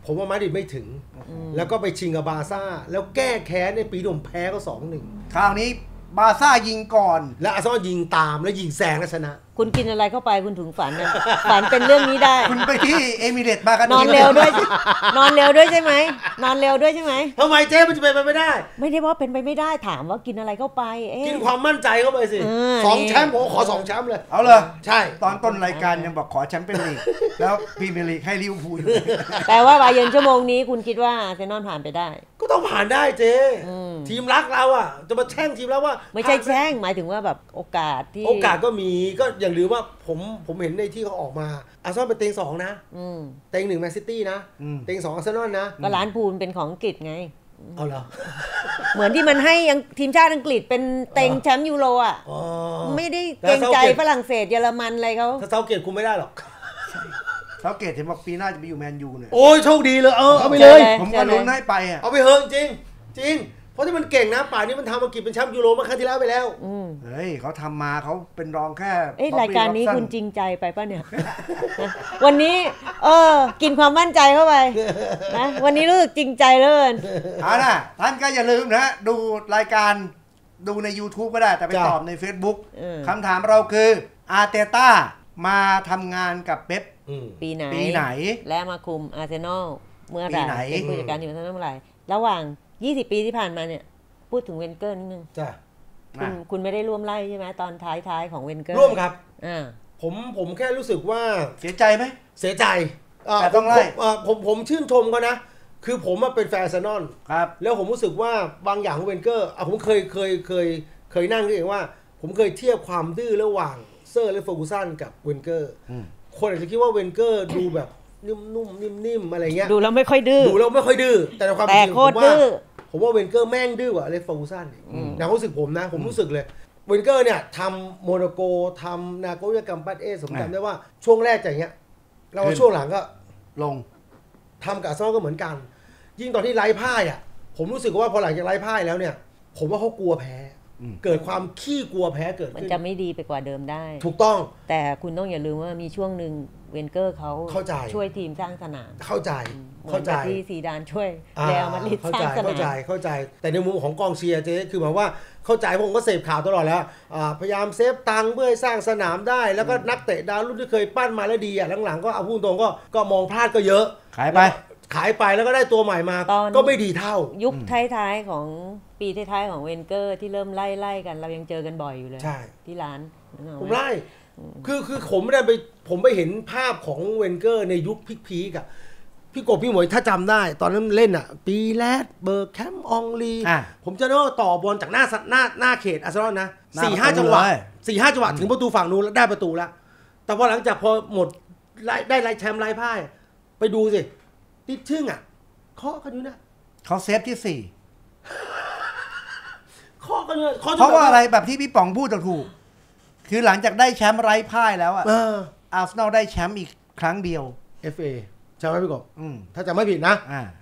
ผมว่ามาดริดไม่ถึงแล้วก็ไปชิงกับบาร์ซ่าแล้วแก้แค้นในปีที่ผมแพ้ก็ 2-1 คราวนี้บาร์ซ่ายิงก่อนแล้วอาร์เซนอลยิงตามแล้วยิงแซงแล้วชนะคุณกินอะไรเข้าไปคุณถึงฝันนะฝันเป็นเรื่องนี้ได้คุณไปที่เอมิเรตส์มากันนอนเร็วด้วยนอนเร็วด้วยใช่ไหมนอนเร็วด้วยใช่ไหมทำไมเจ๊มันจะเป็นไปไม่ได้ไม่ได้ว่าเป็นไปไม่ได้ถามว่ากินอะไรเข้าไปกินความมั่นใจเข้าไปสิ2 แชมป์ผมขอ2 แชมป์เลยเอาเลยใช่ตอนต้นรายการยังบอกขอแชมป์เปี้ยนลีกแล้วพรีเมียร์ลีกให้ลิเวอร์พูลอยู่แปลว่าบาเยิร์นชั่วโมงนี้คุณคิดว่าอาร์เซนอลผ่านไปได้ก็ต้องผ่านได้เจ๊ทีมรักเราอ่ะจะมาแช่งทีมเราว่าไม่ใช่แช่งหมายถึงว่าแบบโอกาสก็มีก็อย่างลืมว่าผมเห็นในที่เขาออกมาอาร์เซนอลเป็นเต็ง2นะเต็ง1แมนซิตี้นะเต็ง2อาร์เซนอลนะก็ล้านพูนเป็นของอังกฤษไงเอาเหรอเหมือนที่มันให้ยังทีมชาติอังกฤษเป็นเต็งแชมป์ยูโรอ่ะไม่ได้เกรงใจฝรั่งเศสเยอรมันอะไรเขาถ้าเซาเกตคุมไม่ได้หรอกเซาเกตเห็นบอกปีหน้าจะไปอยู่แมนยูเนี่ยโอ้ยโชคดีเลยเอาไปเลยผมก็ลุ้นให้ไปอ่ะเอาไปเฮิงจริงจริงเพราะที่มันเก่งนะป่านนี้มันทำอังกฤษเป็นแชมป์ยูโรมาครั้งที่แล้วไปแล้วเฮ้ยเขาทำมาเขาเป็นรองแค่รายการนี้คุณจริงใจไปป่ะเนี่ยวันนี้กินความมั่นใจเข้าไปนะวันนี้รู้สึกจริงใจเลยนะท่านก็อย่าลืมนะดูรายการดูใน YouTube ก็ได้แต่ไปตอบใน Facebook คำถามเราคืออาร์เตต้ามาทำงานกับเป๊ปปีไหนและมาคุมอาร์เซนอลเมื่อไหร่เป็นผู้จัดการทีมอาร์เซนอลเมื่อไหร่ระหว่าง20 ปีที่ผ่านมาเนี่ยพูดถึงเวนเกอร์นิดนึงจ้ะคุณไม่ได้ร่วมไล่ใช่ไหมตอนท้ายของเวนเกอร์ร่วมครับผมแค่รู้สึกว่าเสียใจไหมเสียใจแต่ต้องไล่ผมชื่นชมเขานะคือผมเป็นแฟนอาร์เซนอลครับแล้วผมรู้สึกว่าบางอย่างของเวนเกอร์ผมเคยนั่งเองว่าผมเคยเทียบความดื้อระหว่างเซอร์และเฟอร์กูสันกับเวนเกอร์คนอาจจะคิดว่าเวนเกอร์ดูแบบนุ่มๆนิ่มๆอะไรเงี้ยดูแล้วไม่ค่อยดื้อแต่ในความจริงผมว่าเวนเกอร์แม่งดื้อกว่าอเล็กซ์ เฟอร์กูสันในความรู้สึกผมนะผมรู้สึกเลยเวนเกอร์เนี่ยทำโมนาโกทำนาโกย่ากัมปัสผมจำได้ว่าช่วงแรกอย่างเงี้ยแล้วช่วงหลังก็ลงทำกับอาร์เซนอลก็เหมือนกันยิ่งตอนที่ไร้พ่ายอ่ะผมรู้สึกว่าพอหลังจากไร้พ่ายแล้วเนี่ยผมว่าเขากลัวแพ้เกิดความขี้กลัวแพ้เกิดขึ้นมันจะไม่ดีไปกว่าเดิมได้ถูกต้องแต่คุณต้องอย่าลืมว่ามีช่วงหนึ่งเวนเกอร์เขาช่วยทีมสร้างสนามเข้าใจที่ซีดานช่วยเรอัลมาดริดสร้างสนามเข้าใจแต่ในมุมของกองเชียร์เจ๊คือหมายว่าเข้าใจผมก็เสพข่าวตลอดแล้วพยายามเซฟตังค์เพื่อสร้างสนามได้แล้วก็นักเตะดาวรุ่นที่เคยปั้นมาแล้วดีหลังๆก็เอาพูดตรงก็มองพลาดก็เยอะขายไปแล้วก็ได้ตัวใหม่มาก็ไม่ดีเท่ายุคท้ายๆของปีท้ายๆของเวนเกอร์ที่เริ่มไล่กันเรายังเจอกันบ่อยอยู่เลยที่ร้านผมไล่คือผมไปเห็นภาพของเวนเกอร์ในยุคพีคๆอ่ะพี่กบพี่หมวยถ้าจำได้ตอนนั้นเล่นอ่ะปีแรดเบอร์แคมป์องลีผมจะนึกว่าต่อบอลจากหน้าเขตอาร์เซนอลนะ 4-5 จังหวะถึงประตูฝั่งนู้นแล้วได้ประตูแล้วแต่พอหลังจากพอหมดได้ไล่แชมป์ไล่พ่ายไปดูสิติดชึ่งอ่ะเคาะกันอยู่นะเขาเซฟที่ 4เคาะกันเลยเพราะว่าอะไรแบบที่พี่ป๋องพูดถูกคือหลังจากได้แชมป์ไร้พ่ายแล้วอ่ะอาร์เซนอลได้แชมป์อีกครั้งเดียว FA ใช่ไหมพี่กบถ้าจะไม่ผิดนะ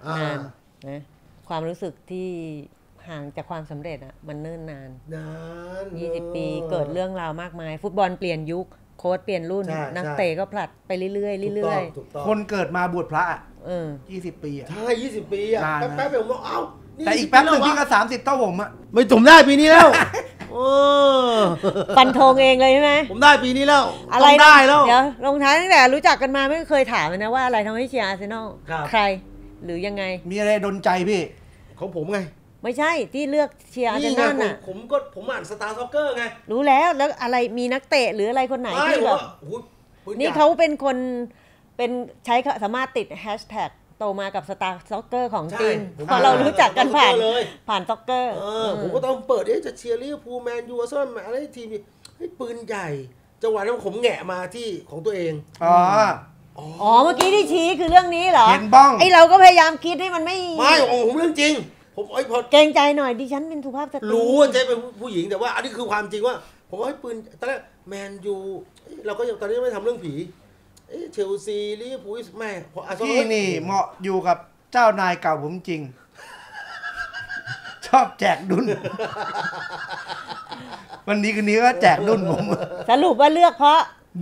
ความรู้สึกที่ห่างจากความสำเร็จอ่ะมันเนิ่นนาน20 ปีเกิดเรื่องราวมากมายฟุตบอลเปลี่ยนยุคโค้ชเปลี่ยนรุ่นนักเตะก็ผลัดไปเรื่อยๆคนเกิดมาบวชพระ20 ปีอ่ะใช่20 ปีอ่ะแป๊บๆผมว่าเอ้าแต่อีกแป๊บนึงพี่ก็30เท่าผมอ่ะไม่ผมได้ปีนี้แล้วฟันธงเองเลยใช่ไหมผมได้ปีนี้แล้วอะไรได้แล้วเดี๋ยวลงท้ายตั้งแต่รู้จักกันมาไม่เคยถามเลยนะว่าอะไรทำให้เชียร์อาร์เซนอลใครหรือยังไงมีอะไรดลใจพี่ของผมไงไม่ใช่ที่เลือกเชียร์อาร์เซนอลน่ะผมอ่านสตาร์ซ็อกเกอร์ไงรู้แล้วอะไรมีนักเตะหรืออะไรคนไหนที่แบบนี่เขาเป็นคนเป็นใช้สามารถติดแฮชแท็กโตมากับสตาร์ซ็อกเกอร์ของจริงพอเรารู้จักกันผ่านซ็อกเกอร์ผมก็ต้องเปิดจะเชียร์ลิเวอร์พูลแมนยูอาร์เซนอลอะไรทีมนี้ให้ปืนใหญ่จังหวะนั้นผมแงะมาที่ของตัวเองเมื่อกี้ที่ชี้คือเรื่องนี้เหรอเห็นบ้องไอเราก็พยายามคิดให้มันไม่ผมเรื่องจริงผมพอเกรงใจหน่อยดิฉันเป็นสุภาพสตรีรู้ว่าเจ๊เป็นผู้หญิงแต่ว่าอันนี้คือความจริงว่าผมว่าให้ปืนตอนแรกแมนยูเราก็ยังตอนนี้ไม่ทำเรื่องผีเชลซีลิเวอร์พูลแม่พี่นี่เหมาะอยู่กับเจ้านายเก่าผมจริงชอบแจกดุลวันนี้คืนนี้ก็แจกดุลผมสรุปว่าเลือกเพราะดุล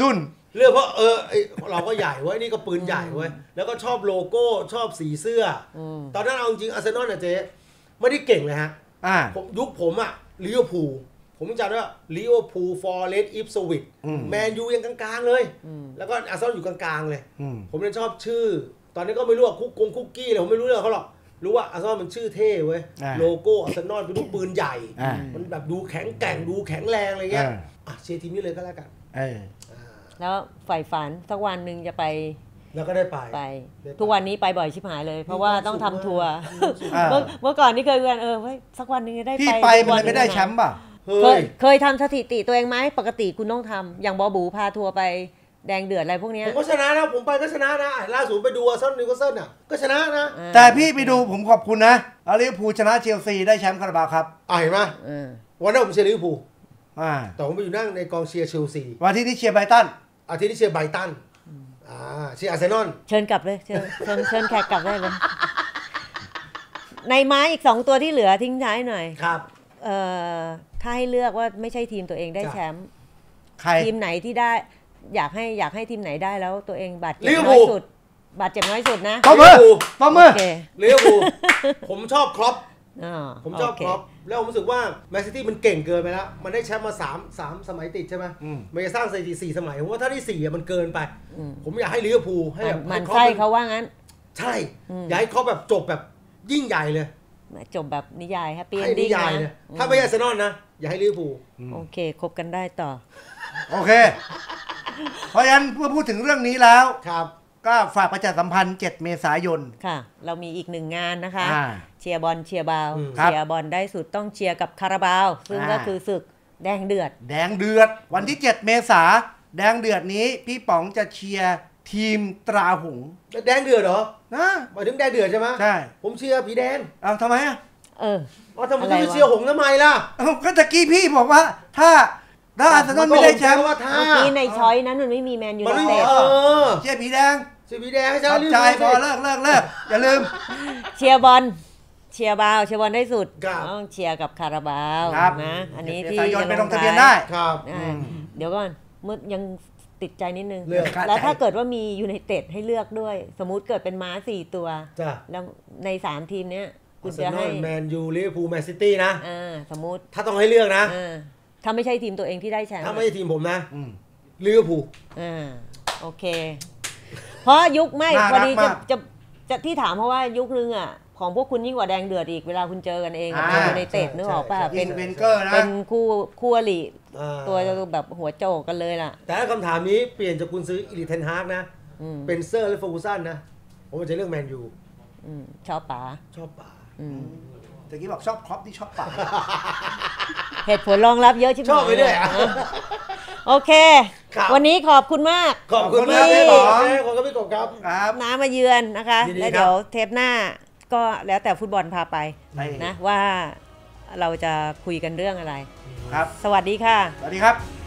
เรื่องเพราะเราก็ใหญ่เว้ยนี่ก็ปืนใหญ่เว้ยแล้วก็ชอบโลโก้ชอบสีเสื้อตอนนั้นเอาจริงอาร์เซนอลนะเจ๊ไม่ได้เก่งเลยฮะผมอะลิเวอร์พูลผมจำได้ว่าลิเวอร์พูลฟอร์เรสต์อิปสวิชแมนยูยังกลางๆเลยแล้วก็อาร์เซนอลอยู่กลางๆเลยผมเลยชอบชื่อตอนนี้ก็ไม่รู้ว่าคุกกี้เลยผมไม่รู้เรื่องเขาหรอกรู้ว่าอาร์เซนอลมันชื่อเท่เว้ยโลโก้อาร์เซนอลเป็นลูกปืนใหญ่มันแบบดูแข็งแกร่งดูแข็งแรงอะไรเงี้ยเชียร์ทีมนี้เลยก็แล้วกันแล้วใฝ่ฝันสักวันหนึ่งจะไปแล้วก็ได้ไปทุกวันนี้ไปบ่อยชิบหายเลยเพราะว่าต้องทำทัวร์เมื่อก่อนนี่เคยกันสักวันหนึ่งจะได้ไปพี่ไปมันไม่ได้แชมป์ป่ะเคยทำสถิติตัวเองไหมปกติคุณต้องทำอย่างบอบูพาทัวร์ไปแดงเดือดอะไรพวกนี้ผมก็ชนะนะผมไปก็ชนะนะล่าสุดไปดูอาร์เซนอลนิวคาสเซิลน่ะก็ชนะนะแต่พี่ไปดูผมขอบคุณนะลิเวอร์พูลชนะเชลซีได้แชมป์คาราบาวครับเห็นไหมวันนั้นผมเชียร์ลิเวอร์พูลแต่ผมไปอยู่นั่งในกองเชียร์เชลซีวันที่เชียร์ไบรตันอาทิตย์ที่เชียร์ไบรตันเชียร์อาร์เซนอลเชิญกลับเลยเชิญแขกกลับได้เลยในไม้อีก2ตัวที่เหลือทิ้งท้ายหน่อยครับถ้าให้เลือกว่าไม่ใช่ทีมตัวเองได้แชมป์ทีมไหนที่ได้อยากให้ทีมไหนได้แล้วตัวเองบาดเจ็บน้อยสุดนะป้อมมือลิเวอร์พูลผมชอบคล็อปผมชอบคล็อปแล้วผมรู้สึกว่าแมนซิตี้มันเก่งเกินไปแล้วมันได้แชมป์มา3สมัยติดใช่ไหมมันจะสร้างสถิติ4 สมัยผมว่าถ้าได้4มันเกินไปผมอยากให้ลิเวอร์พูลให้แบบมันใช่เขาว่างั้นใช่อยากให้เขาแบบจบแบบยิ่งใหญ่เลยจบแบบนิยายแฮปปี้เอนดิ้งนะถ้าไม่ใช่อาร์เซนอลนะอย่าให้ลิเวอร์พูลโอเคคบกันได้ต่อโอเคเพราะฉะนั้นเมื่อพูดถึงเรื่องนี้แล้วครับก็ฝากประชาสัมพันธ์7 เมษายนค่ะเรามีอีก1 งานนะคะเชียร์บอลเชียร์บาวเชียร์บอลได้สุดต้องเชียร์กับคาราบาวซึ่งก็คือศึกแดงเดือดวันที่7 เมษาแดงเดือดนี้พี่ป๋องจะเชียร์ทีมตราหงแดงเดือดเหรอหมายถึงแดงเดือดใช่ไหมใช่ผมเชียร์ผีแดงทำไมทำไมไม่เชียร์หงทำไมล่ะก็ตะกี้พี่บอกว่าถ้าอาร์เซนอลไม่ได้แชมป์เมื่อกี้ในช้อยนั้นมันไม่มีแมนยูไนเต็ดเชียร์ผีแดงให้ฉันใจพอเลิกอย่าลืมเชียร์บอลเชียร์บาวเชียร์บอลได้สุดต้องเชียร์กับคาราบาวนะอันนี้ที่จะไปลงทะเบียนได้เดี๋ยวก่อนมึดยังติดใจนิดนึงแล้วถ้าเกิดว่ามียูไนเต็ดให้เลือกด้วยสมมุติเกิดเป็นม้า4 ตัวแล้วใน3 ทีมเนี้ยคุณจะให้แมนยูลิเวอร์พูลแมนซิตี้นะสมมุติถ้าต้องให้เลือกนะถ้าไม่ใช่ทีมตัวเองที่ได้แชมป์ถ้าไม่ใช่ทีมผมนะลิเวอร์พูลโอเคเพราะยุคไม่พอดีจะที่ถามเพราะว่ายุคนึงของพวกคุณยิ่งกว่าแดงเดือดอีกเวลาคุณเจอกันเองอยู่ในเตะนึกออกป่ะเป็นเวนเกอร์นะเป็นคู่อริตัวแบบหัวโจกกันเลยล่ะแต่คำถามนี้เปลี่ยนจากคุณซื้ออิริเทนฮากนะเป็นเซอร์และเฟอร์กูสันนะผมจะเลือกแมนยูชอบป๋าตะกี้บอกชอบครอปที่ชอบป๋าเหตุผลรองรับเยอะชิบหายชอบไปด้วยโอเควันนี้ขอบคุณมากขอบคุณมากพี่ป๋องขอบคุณพี่กบครับน้ามาเยือนนะคะแล้วเดี๋ยวเทปหน้าก็แล้วแต่ฟุตบอลพาไปนะว่าเราจะคุยกันเรื่องอะไรครับสวัสดีค่ะสวัสดีครับ